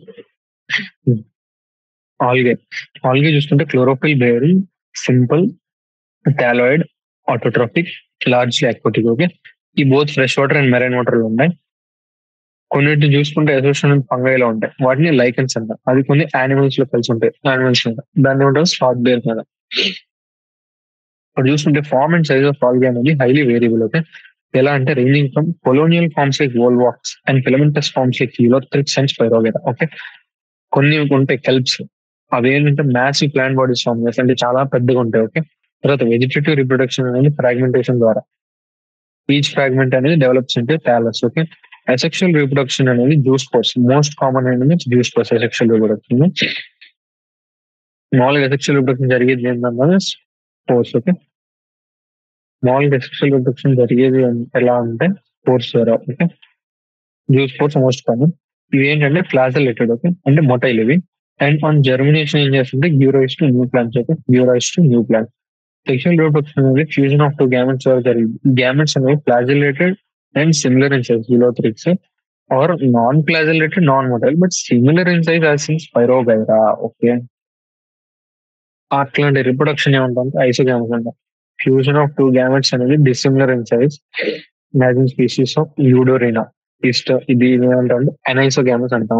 ఆల్గే ఆల్గే చూస్తుంటే క్లోరోఫిల్, బేరీ, simple, thalloid, autotrophic, largely aquatic. Okay ఈ both fresh water and marine water లో ఉన్నాయి. కొన్నిటి చూసుకుంటే association ఫంగైలో ఉంటాయి, వాటిని లైకెన్స్ అంటారు. అది కొన్ని యానిమల్స్ లో కలిసి ఉంటాయి. యానిమల్స్ మీద దాన్ని ఉంటారు స్టాక్ బేర్ మీద. ఇప్పుడు చూసుకుంటే form and size of algae అనేది హైలీ వేరియబుల్. ఓకే ఎలా అంటే ranging from colonial forms like Volvox and filamentous forms like Ulothrix and Spirogyra. Okay కొన్ని ఉంటాయి కెల్ప్స్, అవి ఏంటంటే మ్యాసివ్ ప్లాంట్ బాడీస్ ఫార్మ్ చేస్తాయి, అంటే చాలా పెద్దగా ఉంటాయి. ఓకే తర్వాత వెజిటేటివ్ రిప్రొడక్షన్ అనేది ఫ్రాగ్మెంటేషన్ ద్వారా ఈచ్ ఫ్రాగ్మెంట్ అనేది develops into thallus. Okay asexual reproduction అనేది జ్యూస్ పోర్స్. మోస్ట్ కామన్ అనేది జ్యూస్ పోర్స్ అసెక్షువల్ రీప్రొడక్షన్. మామూలుగా అసెక్షువల్ రీప్రొడక్షన్ జరిగేది ఏంటంటే స్పోర్స్. ఓకే మామూలుగా అసెక్షువల్ రీప్రొడక్షన్ జరిగేది ఎలా అంటే స్పోర్స్ ద్వారా. Okay zoospores most common. ఇవి ఏంటంటే ఫ్లాజెలేటెడ్. ఓకే అంటే మొటైల్ ఇవి. అండ్ ఆన్ జర్మినేషన్ ఏం చేస్తుంటే give rise to new plants. Okay give rise to new plants. Sexual reproduction అనేది ఫ్యూజన్ ఆఫ్ టూ గ్యామెట్స్ ద్వారా జరిగింది. గ్యామెట్స్ అనేవి flagellated and similar in size Ulothrix. or non-flagellated, non-motile, but similar in size as in Spirogyra. Okay. అట్లాంటి reproduction ఏమంటాం isogamous అంట. Fusion of two gametes అనేది dissimilar in size మ్యాజిన్ species of Eudorina ఇస్ట్ ఇది ఏమంటాం అనైసోగ్యామస్ అంటాం.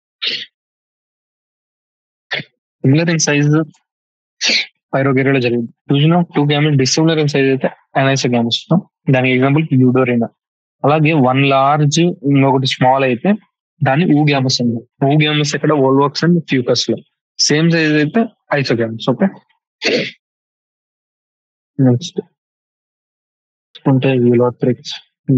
సిమిలర్ ఇన్ సైజ్ పైరోగేరియాలో జరిగింది. Fusion of two gamete dissimilar in size అయితే అనైసోగ్యామస్. దానికి ఎగ్జాంపుల్ యూడోరినా. అలాగే వన్ లార్జ్ ఇంకొకటి స్మాల్ అయితే దాన్ని ఊగ్యామస్ అంటాం. ఊగ్యామస్ ఎక్కడ వోల్వాక్స్ అండ్ ఫ్యూకస్ లో, సేమ్ సైజ్ అయితే ఐసోగ్యామస్. ఓకే. నెక్స్ట్ ఉంటే Ulothrix,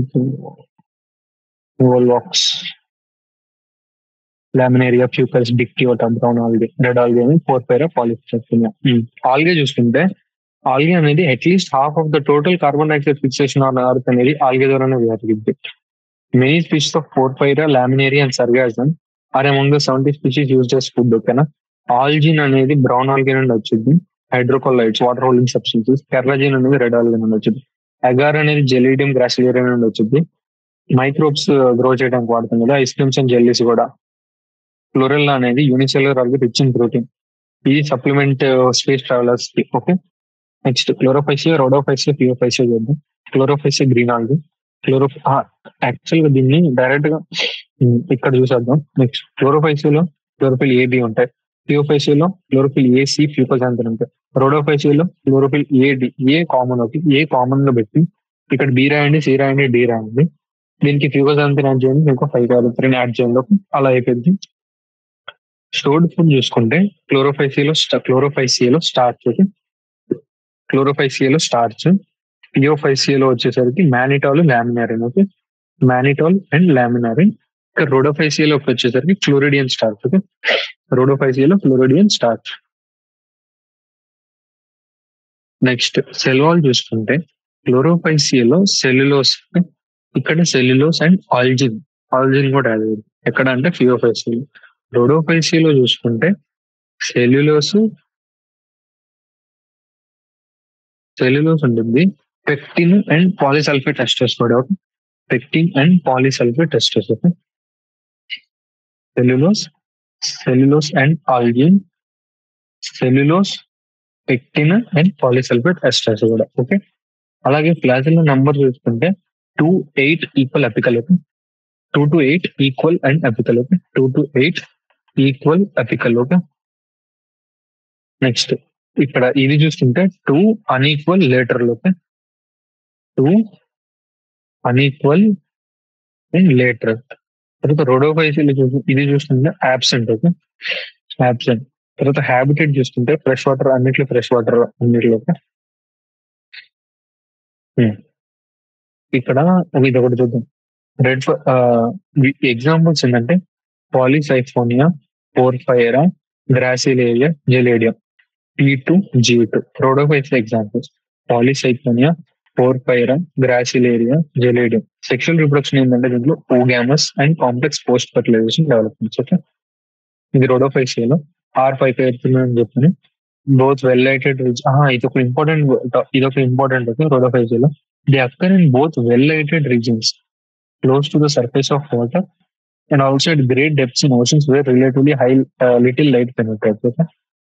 Volvox, Laminaria, Fucus, Dictyota, brown algae, red algae, Porphyra, పాలిస్ట్రెసినియా. ఆల్గే చూసుకుంటే ఆల్గే అనేది at least half of the total carbon dioxide fixation on earth అనేది algae ద్వారానే జరిగింది. Many species of Porphyra, Laminaria and Sargassum are among the seventy species used as food. ఓకేనా. Algin అనేది brown algae నుండి వచ్చింది. Hydrocolloids, water holding substances. కెర్రాజిన్ అనేది red algae నుండి వచ్చింది. అగార్ అనేది జెలీడియం గ్రాసిలేరియా నుండి వచ్చింది. మైక్రోబ్స్ గ్రో చేయడానికి వాడుతుంది కదా, ఐస్ క్రీమ్స్ అండ్ జెల్లీస్ కూడా. క్లోరెల్లా అనేది unicellular algae rich in protein. ఇది సప్లిమెంట్ స్పేస్ ట్రావెలర్స్ కి. Okay. Next Chlorophyceae, Rhodophyceae, Phaeophyceae చేద్దాం. Chlorophyceae green algae. Chloro actual గా దీన్ని డైరెక్ట్ గా ఇక్కడ చూసేద్దాం. నెక్స్ట్ క్లోరోఫైసియాలో క్లోరోఫిల్ ఏబి ఉంటాయి. పియోఫైసియాలో క్లోరోఫిల్ ఏసి, ఫ్యూకోజాంథిన్ ఉంటాయి. రోడోఫైసియాలో క్లోరోఫిల్ ఏడి, ఏ కామన్ ఒకటి, ఏ కామన్ గా పెట్టి ఇక్కడ బి రాయండి, సి రాయండి, డి రాయండి. దీనికి ఫ్యూకోజాంథిన్ యాడ్ చేయండి, మీకు ఫైవ్ క్యారెక్టరీని యాడ్ చేయండి. అలా అయిపోయింది. స్టోర్డ్ ఫుడ్ చూసుకుంటే క్లోరోఫైసియాలో క్లోరోఫైసియాలో స్టార్చ్, క్లోరోఫైసియాలో స్టార్చ్. పియోఫైసియాలో వచ్చేసరికి mannitol, laminarin. Okay. Mannitol and laminarin. ఇక్కడ రోడోఫైసియాలోకి వచ్చేసరికి క్లోరిడియన్ స్టార్చ్. ఓకే. రోడోఫైసియాలో floridean starch. Next cell wall చూసుకుంటే క్లోరోఫైసియాలో సెల్యులోస్, ఇక్కడ సెల్యులోస్ అండ్ ఆల్జిన్, ఆల్జిన్ కూడా యాడ్ అయ్యింది. ఎక్కడ అంటే పియోఫైసియాలో. రోడోఫైసియాలో చూసుకుంటే సెల్యులోస్ సెల్యులోస్ ఉంటుంది. పెక్టిన్ అండ్ పాలిసల్ఫేట్ ఎస్టర్స్ కూడా. Pectin and polysulphate esters. Okay. Cellulose, cellulose and algin, cellulose, pectin and polysulphate esters కూడా. ఓకే. అలాగే ఫ్లాజెల్లా నంబర్ చూసుకుంటే two eight equal apical. Okay. Two to eight equal and apical. Okay. Two to eight equal apical. Okay. Next ఇక్కడ ఇది చూసుకుంటే two unequal lateral. Okay. Two unequal and lateral. తర్వాత రోడోఫైసియాలో చూసి ఇది చూస్తుంటే యాబ్సెంట్. ఓకే. యాబ్సెంట్. తర్వాత హ్యాబిటేట్ చూసుకుంటే ఫ్రెష్ వాటర్, అన్నిట్లో ఫ్రెష్ వాటర్ అన్నిట్లో. ఇక్కడ ఇది ఒకటి చూద్దాం. రెడ్ ఎగ్జాంపుల్స్ ఏంటంటే Polysiphonia, Porphyra, Gracilaria, Gelidium. P two, G two. Rhodophyceae examples Polysiphonia, Porphyra, Gracilaria, Gelidium. Sexual reproduction ఏంటంటే దీంట్లో oogamous and complex post fertilisation developments. Okay. ఇది రోడోఫైసియాలో. ఆర్ ఫైవ్ అని చెప్పని బోత్ వెల్ లైటెడ్ రీజ్. ఇది ఒక ఇంపార్టెంట్ ఇది ఒక ఇంపార్టెంట్ ఓకే. రోడోఫైసియాలో they occur in both well lighted regions close to the surface of water and also at great depths in oceans where relatively high uh, little light penetrates. Okay.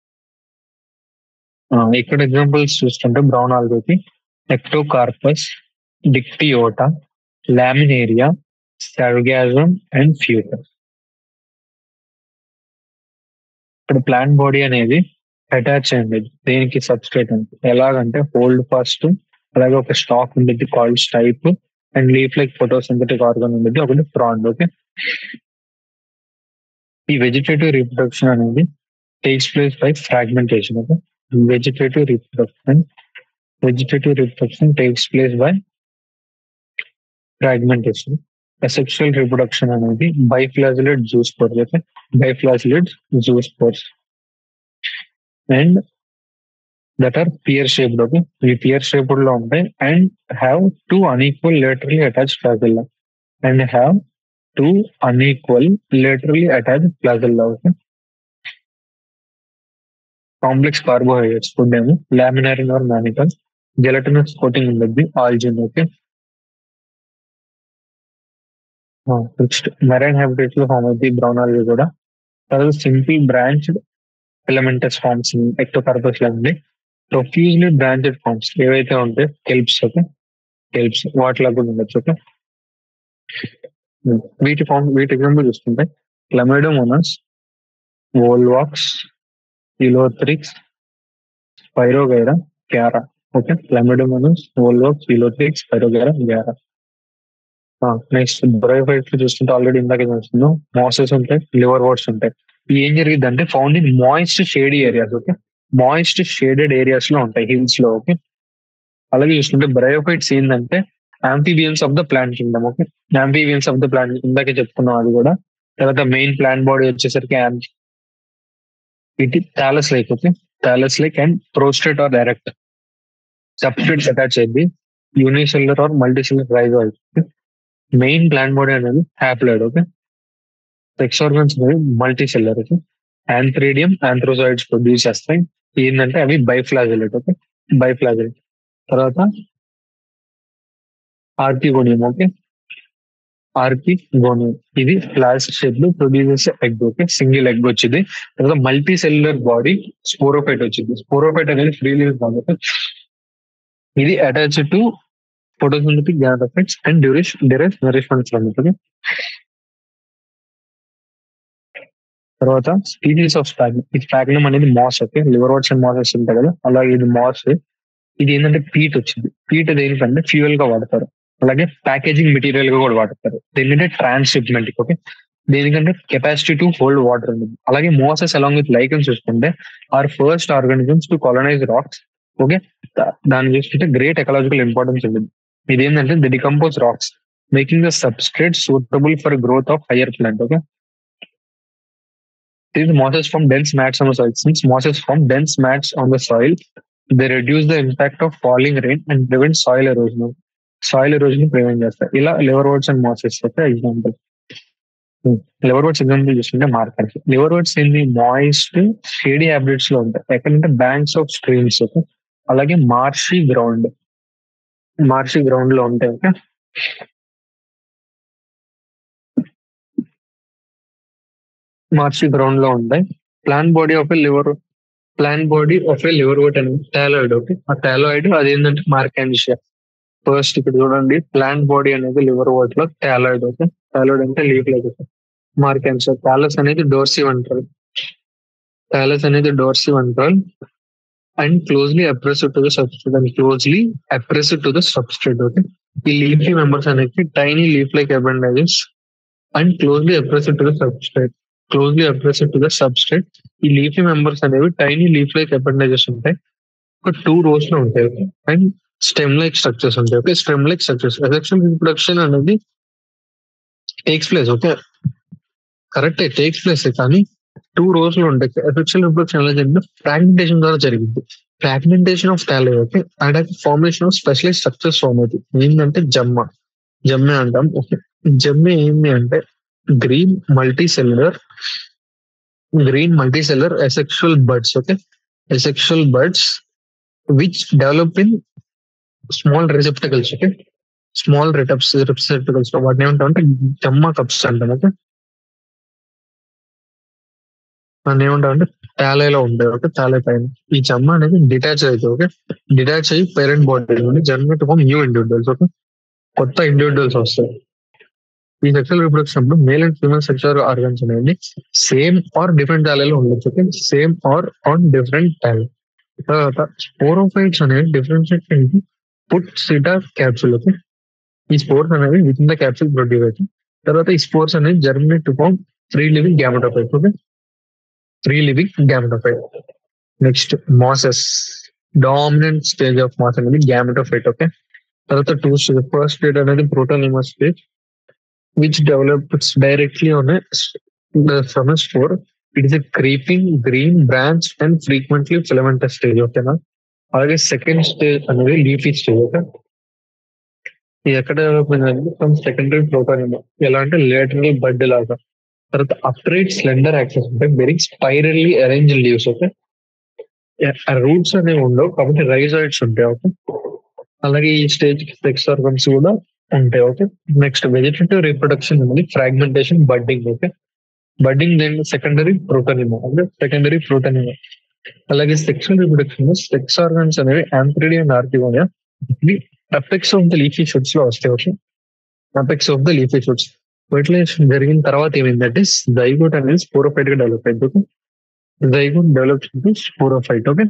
Uh, ఇక్కడ examples చూస్తుంటే brown ఆల్గేకి Ectocarpus, Dictyota, Laminaria, Sargassum and Fucus. ఇక్కడ plant body అనేది attach అయింది దేనికి, substrate అంటే. ఎలాగంటే hold fast, అలాగే ఒక స్టాక్ ఉండేది called stipe, and leaf like photosynthetic organ ఉండేది ఒకటి ఫ్రాండ్. ఓకే. ఈ వెజిటేటివ్ రీప్రొడక్షన్ అనేది takes place by fragmentation. Okay. Vegetative reproduction vegetative reproduction takes place by fragmentation. Asexual reproduction అనేది biflagellate zoospores. Okay. Biflagellate zoospores and that are pear shaped. Okay. ఈ pear shaped లో ఉంటాయి and have two unequal laterally attached flagella and have two unequal laterally attached flagella. Okay. Complex carbohydrates food ఏమో laminarin or mannitol, gelatinous coating ఉండద్ది algin. Okay. Next marine habitats లో form అవుతాయి brown algae కూడా. తర్వాత simple branched filamentous forms Ectocarpus లాంటి profusely branched forms ఏవైతే ఉంటాయి కెల్ప్స్, okay కెల్ప్స్ వాటిలా కూడా ఉండొచ్చు. ఓకే వీటి ఫార్మ్ వీటి ఎగ్జాంపుల్ చూస్తుంటే Chlamydomonas, Volvox, Ulothrix, Spirogyra, Chara. Okay Chlamydomonas, Volvox, Ulothrix, Spirogyra, Chara. Next bryophytes చూస్తుంటే ఆల్రెడీ ఇందాక చూస్తున్నాం మాసెస్ ఉంటాయి, లివర్ వర్డ్స్ ఉంటాయి. ఇవి ఏం జరిగింది అంటే found in moist shady areas. Okay moist shaded areas లో ఉంటాయి, హిల్స్ లో. ఓకే అలాగే చూస్తుంటే బ్రయోఫైట్స్ ఏంటంటే amphibians of the plant kingdom. Okay amphibians of the plant ఇందాకే చెప్పుకున్నాం అది కూడా. తర్వాత మెయిన్ ప్లాంట్ బాడీ వచ్చేసరికి ఇది thallus like. Okay thallus like and prostrate or direct substrates attach అయింది, unicellular or multicellular rhizoid. Main plant body అనేది haploid. Okay sex organs అనేవి multi seller. Okay antheridium antherozoids produce చేస్తాయి, ఏంటంటే అవి biflagellate. Okay biflagellate. తర్వాత archegonium. Okay archegonium ఇది flask shape లో produces egg. Okay single egg వచ్చింది. తర్వాత మల్టీ సెల్యులర్ బాడీ స్పోరోఫైట్ వచ్చింది. స్పోరోఫైట్ అనేది ఫ్రీ లివింగ్ కాబట్టి ఇది attach to photosynthetic gametophytes and derives derives nourishment from it. Okay తర్వాత స్పీసీస్ ఆఫ్ స్పాగ్నమ్. ఈ స్పాగ్నమ్ అనేది moss. Okay liverworts and mosses ఉంటాయి కదా, అలాగే ఇది మాస్. ఇది ఏంటంటే పీట్ వచ్చింది. పీట్ దేనికంటే ఫ్యూయల్ గా వాడతారు, అలాగే ప్యాకేజింగ్ మెటీరియల్ గా కూడా వాడతారు. దేనికంటే ట్రాన్స్షిప్మెంట్. ఓకే దేనికంటే కెపాసిటీ టు హోల్డ్ వాటర్ ఉంది. అలాగే మోసెస్ అలాంగ్ విత్ లైకన్స్ చూసుకుంటే are first organisms to colonise rocks. Okay దాన్ని చూసుకుంటే గ్రేట్ ఎకలాజికల్ ఇంపార్టెన్స్ ఉంది. ఇదేంటంటే the decompose rocks making the substrate suitable for growth of higher plant. Okay these mosses form dense mats on the soil. Since mosses form dense mats on the soil, they reduce the impact of falling rain and prevent soil erosion. Soil erosion prevent చేస్తాయి. ఇలా liverworts and mosses యొక్క example. Liverworts example చూస్తుంటే మార్కర్స్. Liverworts ఏంటి moist shady habitats లో ఉంటాయి. ఎక్కడంటే banks of streams. Okay అలాగే మార్షీ గ్రౌండ్ మార్షీ గ్రౌండ్ లో ఉంటాయి. ఓకే మార్షీ గ్రౌండ్ లో ఉంటాయి. Plant body of a liver plant body of a liverwort అనేది టాలాయిడ్. ఓకే ఆ టాలాయిడ్ అదేంటంటే మార్కాన్షియా. ఫస్ట్ ఇక్కడ చూడండి ప్లాంట్ బాడీ అనేది లివర్ వర్డ్ లో టాలాయిడ్. ఓకే టాలాయిడ్ అంటే లీఫ్ లైక్ మార్కాన్షియా. టాలస్ అనేది డోర్సీ వెంట్రల్. టాలస్ అనేది dorsiventral and closely appressed to the substrate and closely appressed to the substrate. Okay ఈ లీఫీ మెంబర్స్ అనేది tiny leaf like appendages and closely appressed to the substrate closely appressed to the substrate. ఈ leafy members అనేవి tiny leaf like appendages ఉంటాయి. ఒక two rows లో ఉంటాయి. Okay and stem like structures ఉంటాయి. Okay stem like structures. Asexual reproduction అనేది takes place. Okay correct takes place కానీ two rows లో ఉంటాయి. ఎసెక్షువల్ రీప్రొడక్షన్ ఎలా జరిగింది ఫ్రాగ్మెంటేషన్ ద్వారా జరిగింది. Fragmentation of thalli. Okay and formation of specialise structures form అవుతుంది. ఏంటంటే జమ్మ జమ్మే అంటాం. ఓకే జమ్మే ఏంటి అంటే green multi cellular green multi cellular asexual buds. Okay asexual buds which develop in small receptacles. Okay small receptacles వాటిని ఏమంటామంటే Jama cups అంటాం. Okay దాన్ని ఏమంటామంటే టాలైలో ఉంటాయి. ఓకే టాలై పైన ఈ జమ్మ అనేది డిటాచ్ అవుతుంది. ఓకే డిటాచ్ అయ్యి పేరెంట్ బాడీ నుండి generate form new individuals. Okay కొత్త ఇండివిజువల్స్ వస్తాయి. ఈ సెక్షువల్ రిప్రొడక్షన్ అప్పుడు male and female sexual organs అనేది సేమ్ ఆర్ డిఫరెంట్ టాలైలో ఉండొచ్చు. Okay same or on different thalli. తర్వాత స్పోరోఫైట్స్ అనేవి డిఫరెన్షియేట్ అనేది పుట్ సిటా క్యాప్సూల్. ఓకే ఈ స్పోర్స్ అనేవి within the capsule produce అవుతాయి. తర్వాత ఈ స్పోర్స్ అనేది germinate to form free living gametophyte. Okay free living gametophyte. Next mosses. Dominant stage of moss అనేది గ్యామెటోఫైట్. ఓకే తర్వాత టూ స్టేజ్. ఫస్ట్ స్టేజ్ అనేది protonema stage which develops directly on a from a spore. It is a creeping green branch and frequently filamentous stage. Okay na అలాగే second stage అనేది leafy stage. Okay ఇది ఎక్కడ develop అయిందంటే from secondary protonema. ఎలా అంటే lateral bud లాగా. తర్వాత upright slender axes ఉంటాయి. Very spirally arrange leaves. Okay roots అనేవి ఉండవు కాబట్టి రైజాయిడ్స్ ఉంటాయి. ఓకే అలాగే ఈ స్టేజ్ సెక్స్ ఆర్గన్స్ కూడా ఉంటాయి. ఓకే. నెక్స్ట్ వెజిటేటివ్ రీప్రొడక్షన్ అనేది fragmentation, budding. Okay. Budding then secondary protonema అంటే సెకండరీ ప్రోటోనిమా. అలాగే సెక్షువల్ రిప్రొడక్షన్ సెక్స్ ఆర్గన్స్ అనేవి యాంథ్రిడియా అండ్ ఆర్కిగోనియా ఇవి apex of the leafy shoots లో వస్తాయి. Okay. Apex of the leafy shoots fertilisation జరిగిన తర్వాత ఏమైందంటే జైగోట్ అనేది స్పోరోఫైట్ గా డెవలప్ అయింది. Okay. Zygote develops into sporophyte. Okay.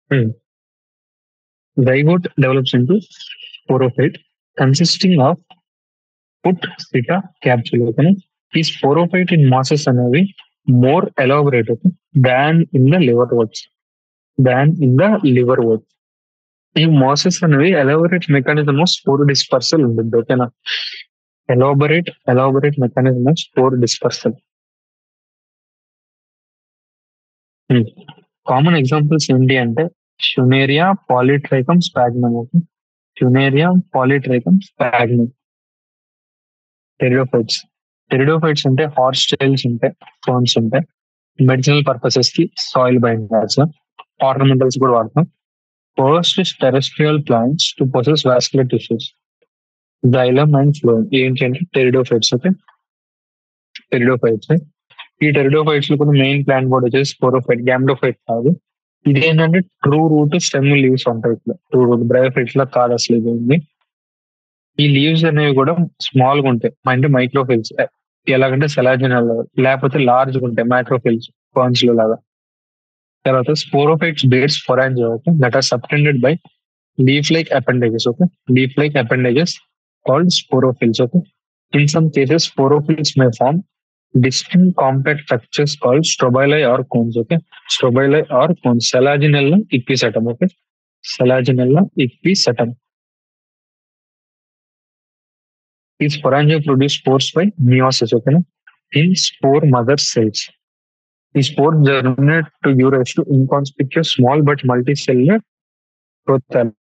Zygote develops into sporophyte consisting of foot seta capsule. Okay. ఈ sporophyte in mosses అనేవి more elaborate than in the liverworts than in the liverworts. ఈ mosses అనేవి elaborate mechanism of spore dispersal ఉంటుంది. ఓకేనా. Elaborate elaborate mechanism of spore dispersal. Common examples ఏంటి అంటే Funaria Polytrichum Sphagnum. Okay. Funaria Polytrichum Sphagnum. Pteridophytes pteridophytes అంటే horsetails ఉంటాయి, ferns ఉంటాయి. Medicinal purposes కి సాయిల్ బైండర్స్, ఆర్నమెంటల్స్ కూడా వాడతాం. First terrestrial plants to possess vascular tissues, xylem and phloem. ఏంటంటే pteridophytes. Okay. Pteridophytes ఈ టెరిడోఫైట్స్ లో కూడా మెయిన్ ప్లాంట్ కూడా వచ్చేసి స్పోరోఫైట్, గ్యామ్డోఫైట్ కాదు. ఇది ఏంటంటే ట్రూ రూట్ స్టెమ్ లీవ్స్ ఉంటాయి. ఇట్లా ట్రూ రూట్ బ్రయోఫైట్స్ లో కాదు అసలు. ఇది ఉంది. ఈ లీవ్స్ అనేవి కూడా స్మాల్ గా ఉంటాయి, అంటే మైక్రోఫిల్స్. ఎలాగంటే సెలాజినల్ లేకపోతే లార్జ్ గా ఉంటాయి మైక్రోఫిల్స్ ఫర్న్స్ లో లాగా. తర్వాత sporophytes bears sporangia. Okay. That are subtended by leaf like appendages. Okay. Leaf like appendages called sporophylls. Okay. In some cases sporophylls may form distinct compact structures called strobili or cones. Okay. Strobili or cones. Selaginella equisetum. Okay. Selaginella equisetum. These sporangia produce spores by meiosis. Okay. In spore mother cells. These spores germinate to urate to inconspicuous small but multicellular prothallus.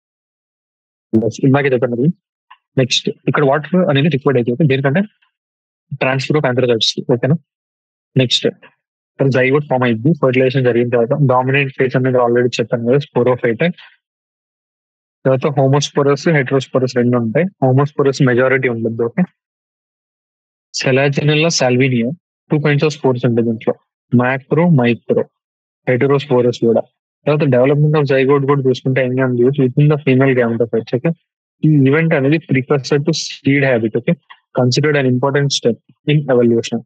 ఇందాకే చెప్పండి. Next ఇక్కడ water అనేది liquid అయితే okay దేనికంటే transfer of antherozoids. ఓకేనా. Next zygote form అయింది, fertilisation జరిగిన తర్వాత డామినెంట్ ఫేజ్ అనేది ఆల్రెడీ చెప్పాను కదా స్పోరోఫైట్. తర్వాత హోమోస్పోరస్, హెట్రోస్పోరస్ రెండు ఉంటాయి. హోమోస్పోరస్ మెజారిటీ ఉండదు. Okay. Selaginella Salvinia two kinds of spores ఉంటుంది దీంట్లో, మ్యాక్రో మైక్రో. హెటరోస్పోరస్ కూడా. తర్వాత డెవలప్మెంట్ ఆఫ్ జైగోట్ కూడా చూసుకుంటే ఎంగమ్ యూస్ within the female gametophytes. Okay. ఈ ఈవెంట్ అనేది precursor to seed habit. Okay. Considered an important step in evolution.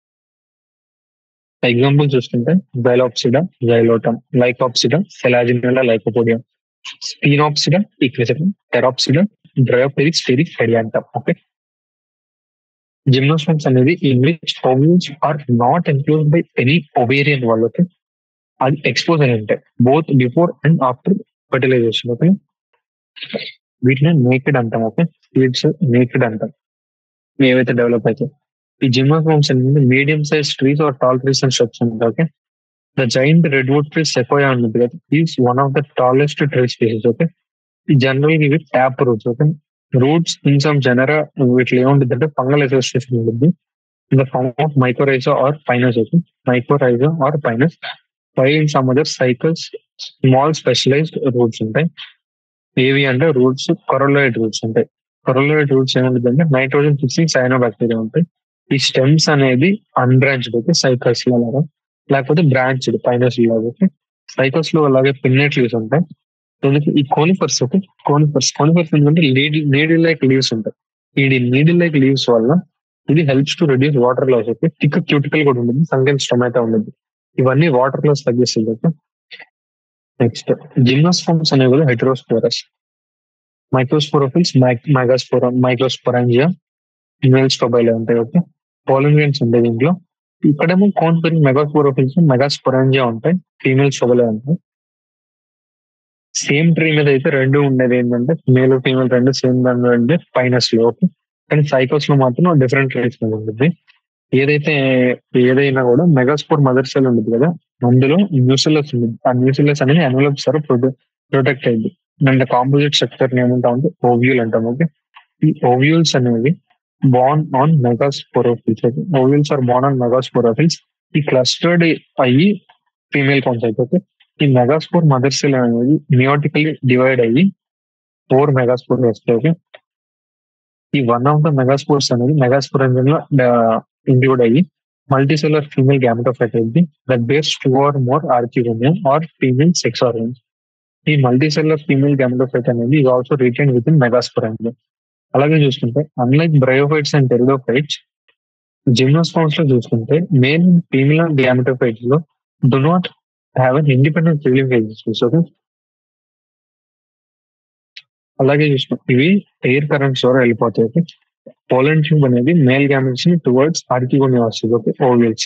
Example చూసుకుంటే Psilopsida, Psilotum, Lycopsida, Selaginella, Lycopodium, Sphenopsida, Equisetum, Pteropsida, Dryopteris, Pteris, Adiantum. Okay. Gymnosperms అనేది in which ovules are not enclosed by any ovarian wall. Okay. అది expose అని ఉంటాయి both before and after fertilisation. Okay. వీటిని naked అంటాం. Okay. Seeds naked అంటాం ఏవైతే develop అవుతాయి. ఈ జిమ్నోస్పర్మ్స్ అనేది medium size trees or tall trees and shrubs ఉంటాయి. Okay. The giant redwood tree sequoia ఉంటుంది కదా, is one of the tallest tree species. Okay. ఈ జనరల్ ఇవి tap roots. Okay. Roots in some genera వీటిలో ఏముంటుంది అంటే fungal association ఉంటుంది in the form of mycorrhiza or Pinus. Okay. Mycorrhiza or Pinus. Five in some other cycles small specialised roots ఉంటాయి. ఏవి అంటే roots కొరలోయిడ్ roots ఉంటాయి. కొరలోయిడ్ roots ఏముంటుంది అంటే నైట్రోజన్ ఫిక్సింగ్ సైనోబాక్టీరియా ఉంటాయి. ఈ స్టెమ్స్ అనేది అన్బ్రాంచ్డ్ అయితే సైకల్స్ లో లాగా, లేకపోతే బ్రాంచ్డ్ పైనస్ లాగా. సైకల్స్ లో అలాగే పిన్నెట్ లీవ్స్ ఉంటాయి. ఈ కోనిఫర్స్. ఓకే. కోనిఫర్స్ కోనిఫర్స్ ఏంటంటే నీడిల్ లైక్ లీవ్స్ ఉంటాయి. ఈ నీడిల్ లైక్ లీవ్స్ వల్ల ఇది helps to reduce water loss. Okay. Thick cuticle కూడా ఉంటుంది, సమ్టైమ్స్ టొమాటో ఉంటుంది. ఇవన్నీ వాటర్ లాస్ తగ్గిస్తుంది. ఓకే. నెక్స్ట్ జిమ్నోస్పర్మ్స్ అనేవి కూడా హెటరోస్పోరస్. మైక్రోస్పోరోఫిల్స్, మెగాస్పోరా, మైక్రోస్పోరాంజియా, ఫిమేల్ స్టోబైలా ఉంటాయి. ఓకే. పాలినియన్స్ ఉంటాయి దీంట్లో. ఇక్కడేమో కోన్ఫిల్ మెగాస్పోరోఫిల్స్, మెగాస్పోరాంజియా ఉంటాయి, ఫీమేల్ స్టోబైలా ఉంటాయి. సేమ్ ట్రీ మీద అయితే రెండు ఉండేది ఏంటంటే మేల్ ఫీమేల్ రెండు సేమ్ దాని అంటే పైనస్ లో. ఓకే. కానీ సైకోస్ లో మాత్రం డిఫరెంట్ ట్రీస్ మీద ఉంటుంది. ఏదైతే ఏదైనా కూడా మెగాస్పోర్ మదర్ సెల్ ఉంటుంది కదా, అందులో న్యూసిలస్ ఉంది. ఆ న్యూసిలస్ అనేది ఎన్వలప్ సార్ ప్రొటెక్ట్ అయింది. అండ్ కాంపోజిట్ స్ట్రక్చర్ ఏమంటాం అంటే ఓవ్యూల్ అంటాం. ఓకే. ఈ ఓవ్యూల్స్ అనేవి borne on megasporophylls. Ovules are borne on megasporophylls. ఈ క్లస్టర్డ్ అయ్యి ఫీమేల్ కాన్స్ అయిపోతే ఈ మెగాస్పోర్ మదర్ సెల్ అనేది మియోటికల్లీ డివైడ్ అయ్యి ఫోర్ మెగాస్పోర్ వస్తాయి. ఓకే. ఈ వన్ ఆఫ్ ద మెగాస్పోర్స్ అనేది మెగాస్పోరెంజన్ లో ఇంక్లూడ్ అయ్యి మల్టీసెల్యులర్ ఫీమేల్ గ్యామెటోఫైట్ అయింది that bears two or more archegonium or female sex organs. ఈ మల్టీసెల్యులర్ ఫీమేల్ గ్యామెటోఫైట్ అనేది ఇది also retain within megasporangium. అలాగే చూసుకుంటే unlike bryophytes and pteridophytes, gymnosperms లో చూసుకుంటే మేల్ ఫీమేల్ గ్యామెటోఫైట్స్ లో do not have an independent free living agencies. Okay, అలాగే చూసుకుంటే ఇవి ఎయిర్ కరెంట్స్ ద్వారా వెళ్ళిపోతాయి. పోలెన్ ట్యూబ్ అనేది మేల్ గ్యామెట్స్ ని టువర్డ్స్ ఆర్కిగోనియా వస్తుంది. Okay, ovules.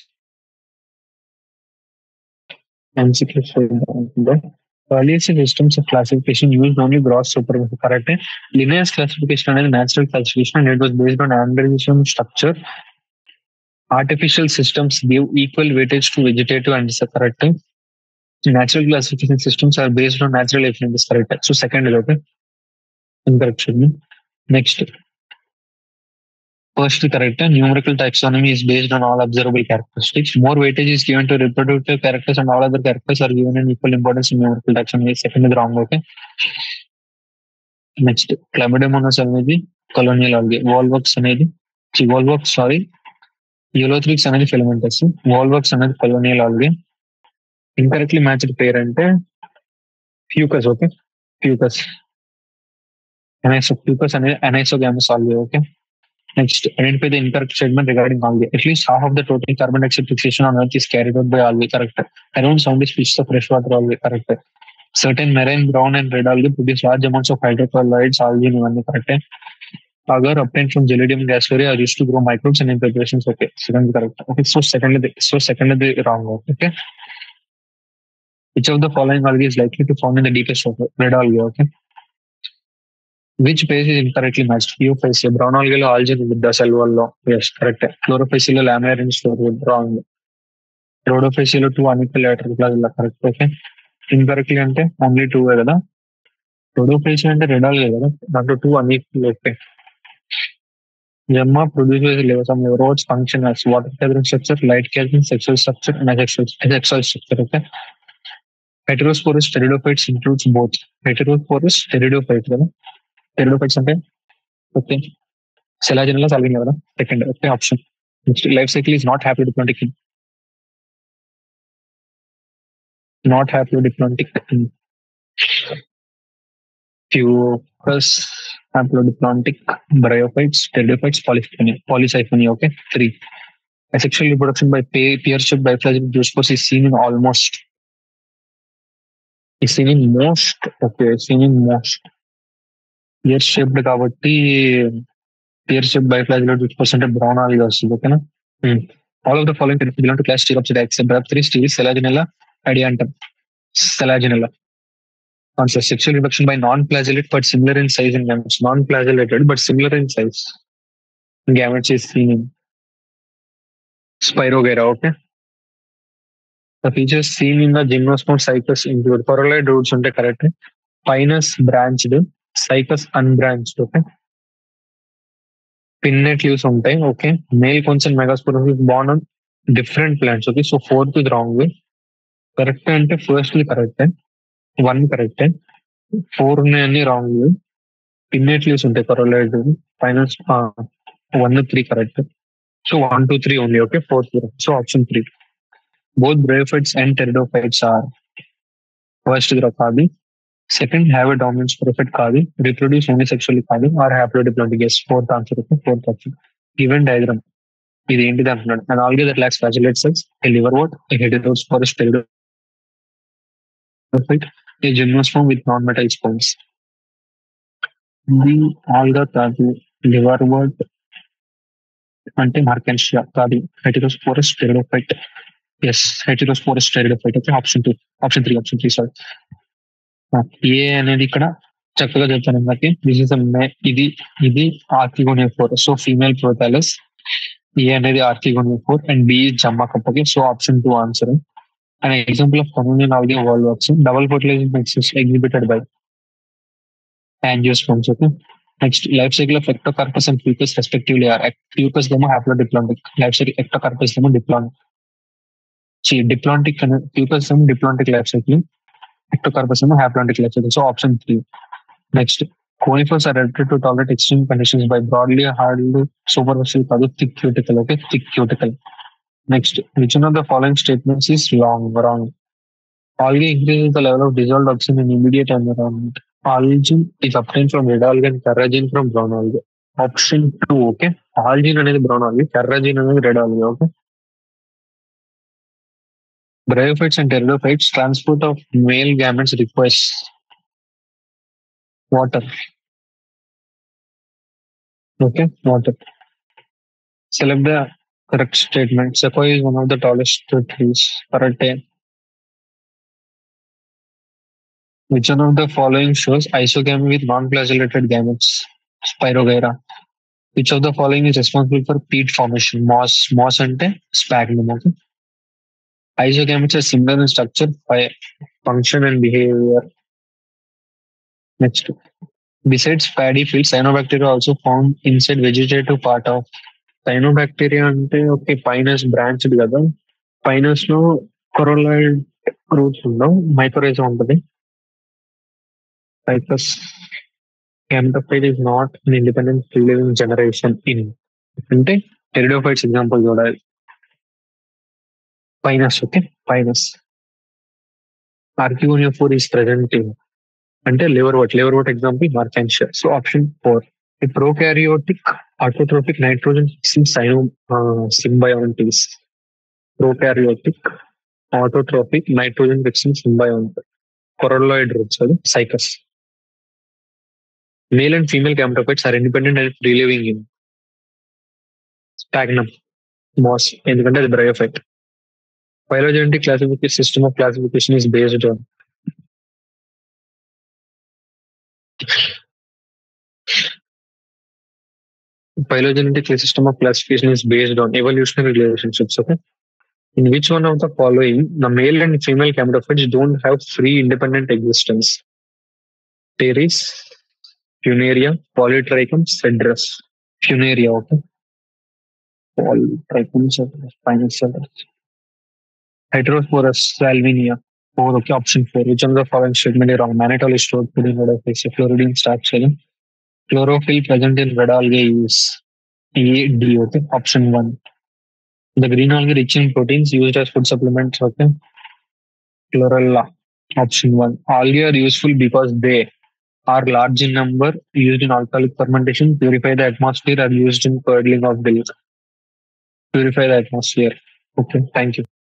Earliest systems of classification used only gross supervision. Correct. Linnaeus classification అనేది natural classification and it was based on aneurysm structure. Artificial systems give equal weightage to vegetative and is correct. Natural classification systems are based on natural evidence. Correct. So second is okay. Incorrect. Next. First correct. Numerical taxonomy is based on all observable characteristics. More weightage is given to reproductive characters and all other characters are given an equal importance in numerical taxonomy. Second is wrong. Okay. Next, Chlamydomonas అనేది colonial algae. Volvox అనేది Volvox sorry Eulothrix అనేది filamentous. Volvox అనేది colonial algae. Incorrectly matched pair అంటే Fucus. Okay, Fucus. Aniso Fucus అనేది Anisogamous algae. Okay. Next, identify the incorrect statement regarding algae. At least half of the total carbon dioxide fixation on Earth is carried out by algae. Correct. Around seventy species of freshwater algae. Correct. Certain marine brown and red algae produce large amounts of hydrocolloids, algae ఇవన్నీ కరెక్టే. Agar obtained from Gelidium gasteria are used to grow microbes and in preparations. Okay, second correct. Okay, so second so second is wrong. Okay. Which of the following algae is likely to found in the deepest water? Red algae. Okay. Which page is incorrectly matched? Euphasia. Brown algae lo algae with the cell wall lo. Yes, correct. Chlorophysia lo laminar in fluid. Wrong. Rhodophysia lo two unequal lateral flagella. Correct. Okay. Incorrectly ante only two kada. Rhodophysia ante red algae kada. Daanto two unequal okay. Gemma produces some rods function as water gathering structure, light gathering sexual structure, and asexual asexual structure. Okay. Heterosporous pteridophytes includes both. Heterosporous pteridophytes kada. Pteridophytes అంటే okay Selaginella Salvinia కదా second okay option. Next life cycle is not haplodiplontic not haplodiplontic Fucus, haplodiplomatic, bryophytes, pteridophytes, polycyphony, polycyphony. Okay, three. Asexual reproduction by pear-shaped biflagellate zoospores is seen in almost. Is seen in most. Okay, seen in most. Pear-shaped కాబట్టి pear-shaped biflagellate zoospores అంటే brown algae వస్తుంది. ఓకేనా. All of the following belong to class Steropsida except perhaps three Steris, Selaginella, Adiantum, Selaginella. Answer: sexual reproduction by non-flagellate but similar in size and gametes. Non-flagellated but similar in size. Gametes is seen in Spirogyra. Okay. The features seen in the gymnosperm cycles include corallite roots unte correct. Pinus branched, cycus unbranched. Okay. Pinnate leaves ఉంటాయి. Okay. Male cones and megasporum is born on different plants. Okay. So fourth is wrong way. Correct అంటే firstly correct. One correct. Four అన్ని wrong. Pinnate leaves ఉంటాయి corallite. Pinus one three correct. So one two three only. Okay. Fourth so option three. Both bryophytes and pteridophytes are first కాదు. Second have a dominant sporophyte కాదు. Reproduce only sexually కాదు or haplodiplomatic. Yes, fourth answer. Okay. Fourth option. Given diagram ఇది ఏంటిది అంటున్నాడు. An algae that lacks flagellate cells, a liverwort, a heterosporous pteridophyte, a gymnosperm with non-metal spines. The alga కాదు, liverwort అంటే మార్కెన్షియా కాదు, heterosporous pteridophyte. Yes, heterosporous pteridophyte. Okay, option two. Option three. Option three. Sorry. ఏ అనేది ఇక్కడ చక్కగా చెప్తాను ఇందాక. This is ఇది ఇది ఆర్కిగోనియోఫోర్. So female prothallus. ఏ అనేది archegoniophore and B is gemma కప్పకి. So option two answer. An example of colonial algae volvox, double fertilization is exhibited by angiosperms. Okay. Next, life cycle of Ectocarpus and Fucus respectively are Fucus demo haplodiplomatic, life cycle Ectocarpus demo diplontic. See, diplontic and Fucus demo diplontic life cycle, Ectocarpus demo haplodiplomatic life cycle. So option three. Next, Conifers are adapted to tolerate extreme conditions by broadly hardly superficial called thick cuticle. Okay, thick cuticle. Next, which one of the following statements is wrong? Wrong. Algae increases the level of dissolved oxygen in immediate environment. Algin is obtained from red algae and carrageen from brown algae. Option two, okay. Algin అనేది brown algae, carrageen అనేది red algae, okay. Bryophytes and pteridophytes transport of male gametes requires water. Okay, water. Select the correct statement. Sequoia is one of the tallest trees. Correct. Which one of the following shows isogamy with non-flagellated gametes? Spirogyra. Which of the following is responsible for peat formation? Moss. Moss ante sphagnum. Okay. Isogametes are similar in structure, function, and behavior. Next. Besides paddy fields, cyanobacteria also found inside vegetative part of cyanobacteria ante okay pinus branched కదా pinus లో కొరలాయిడ్ roots ఉండవు మైక్రోరైజా ఉంటుంది Cyprus Camptophile is not an independent free living generation in అంటే pteridophytes example చూడాలి Pinus okay Pinus archegonia four is present in అంటే liverwort liverwort example Marchantia so option four ఈ prokaryotic autotrophic nitrogen fixing cyno uh, symbiontes. Prokaryotic autotrophic nitrogen fixing symbionte. Coralloid roots, cycas. Male and female camptophores are independent and free living in sphagnum, moss, ఎందుకంటే అది bryophyte. Phylogenetic classification system of classification is based on phylogenetic system of classification is based on evolutionary relationships. Okay, in which one of the following the male and female camptophores don't have free independent existence? Pteris, Funaria, Polytrichum, Cedrus. Funaria. Okay, Polytrichum, Cedrus, Pinus, Cedrus. Heterosporus, Salvinia. Four. Okay, option four. Which one of the following statement is wrong? Mannitol is stored within rhodophytes. Fluoridine starts selling. Chlorophyll present in red algae is A, D. Okay, option one. The green algae rich in proteins used as food supplements. Okay, Chlorella. Option one. Algae are useful because they are large in number, used in alcoholic fermentation, purify the atmosphere, are used in curdling of milk. Purify the atmosphere. Okay, thank you.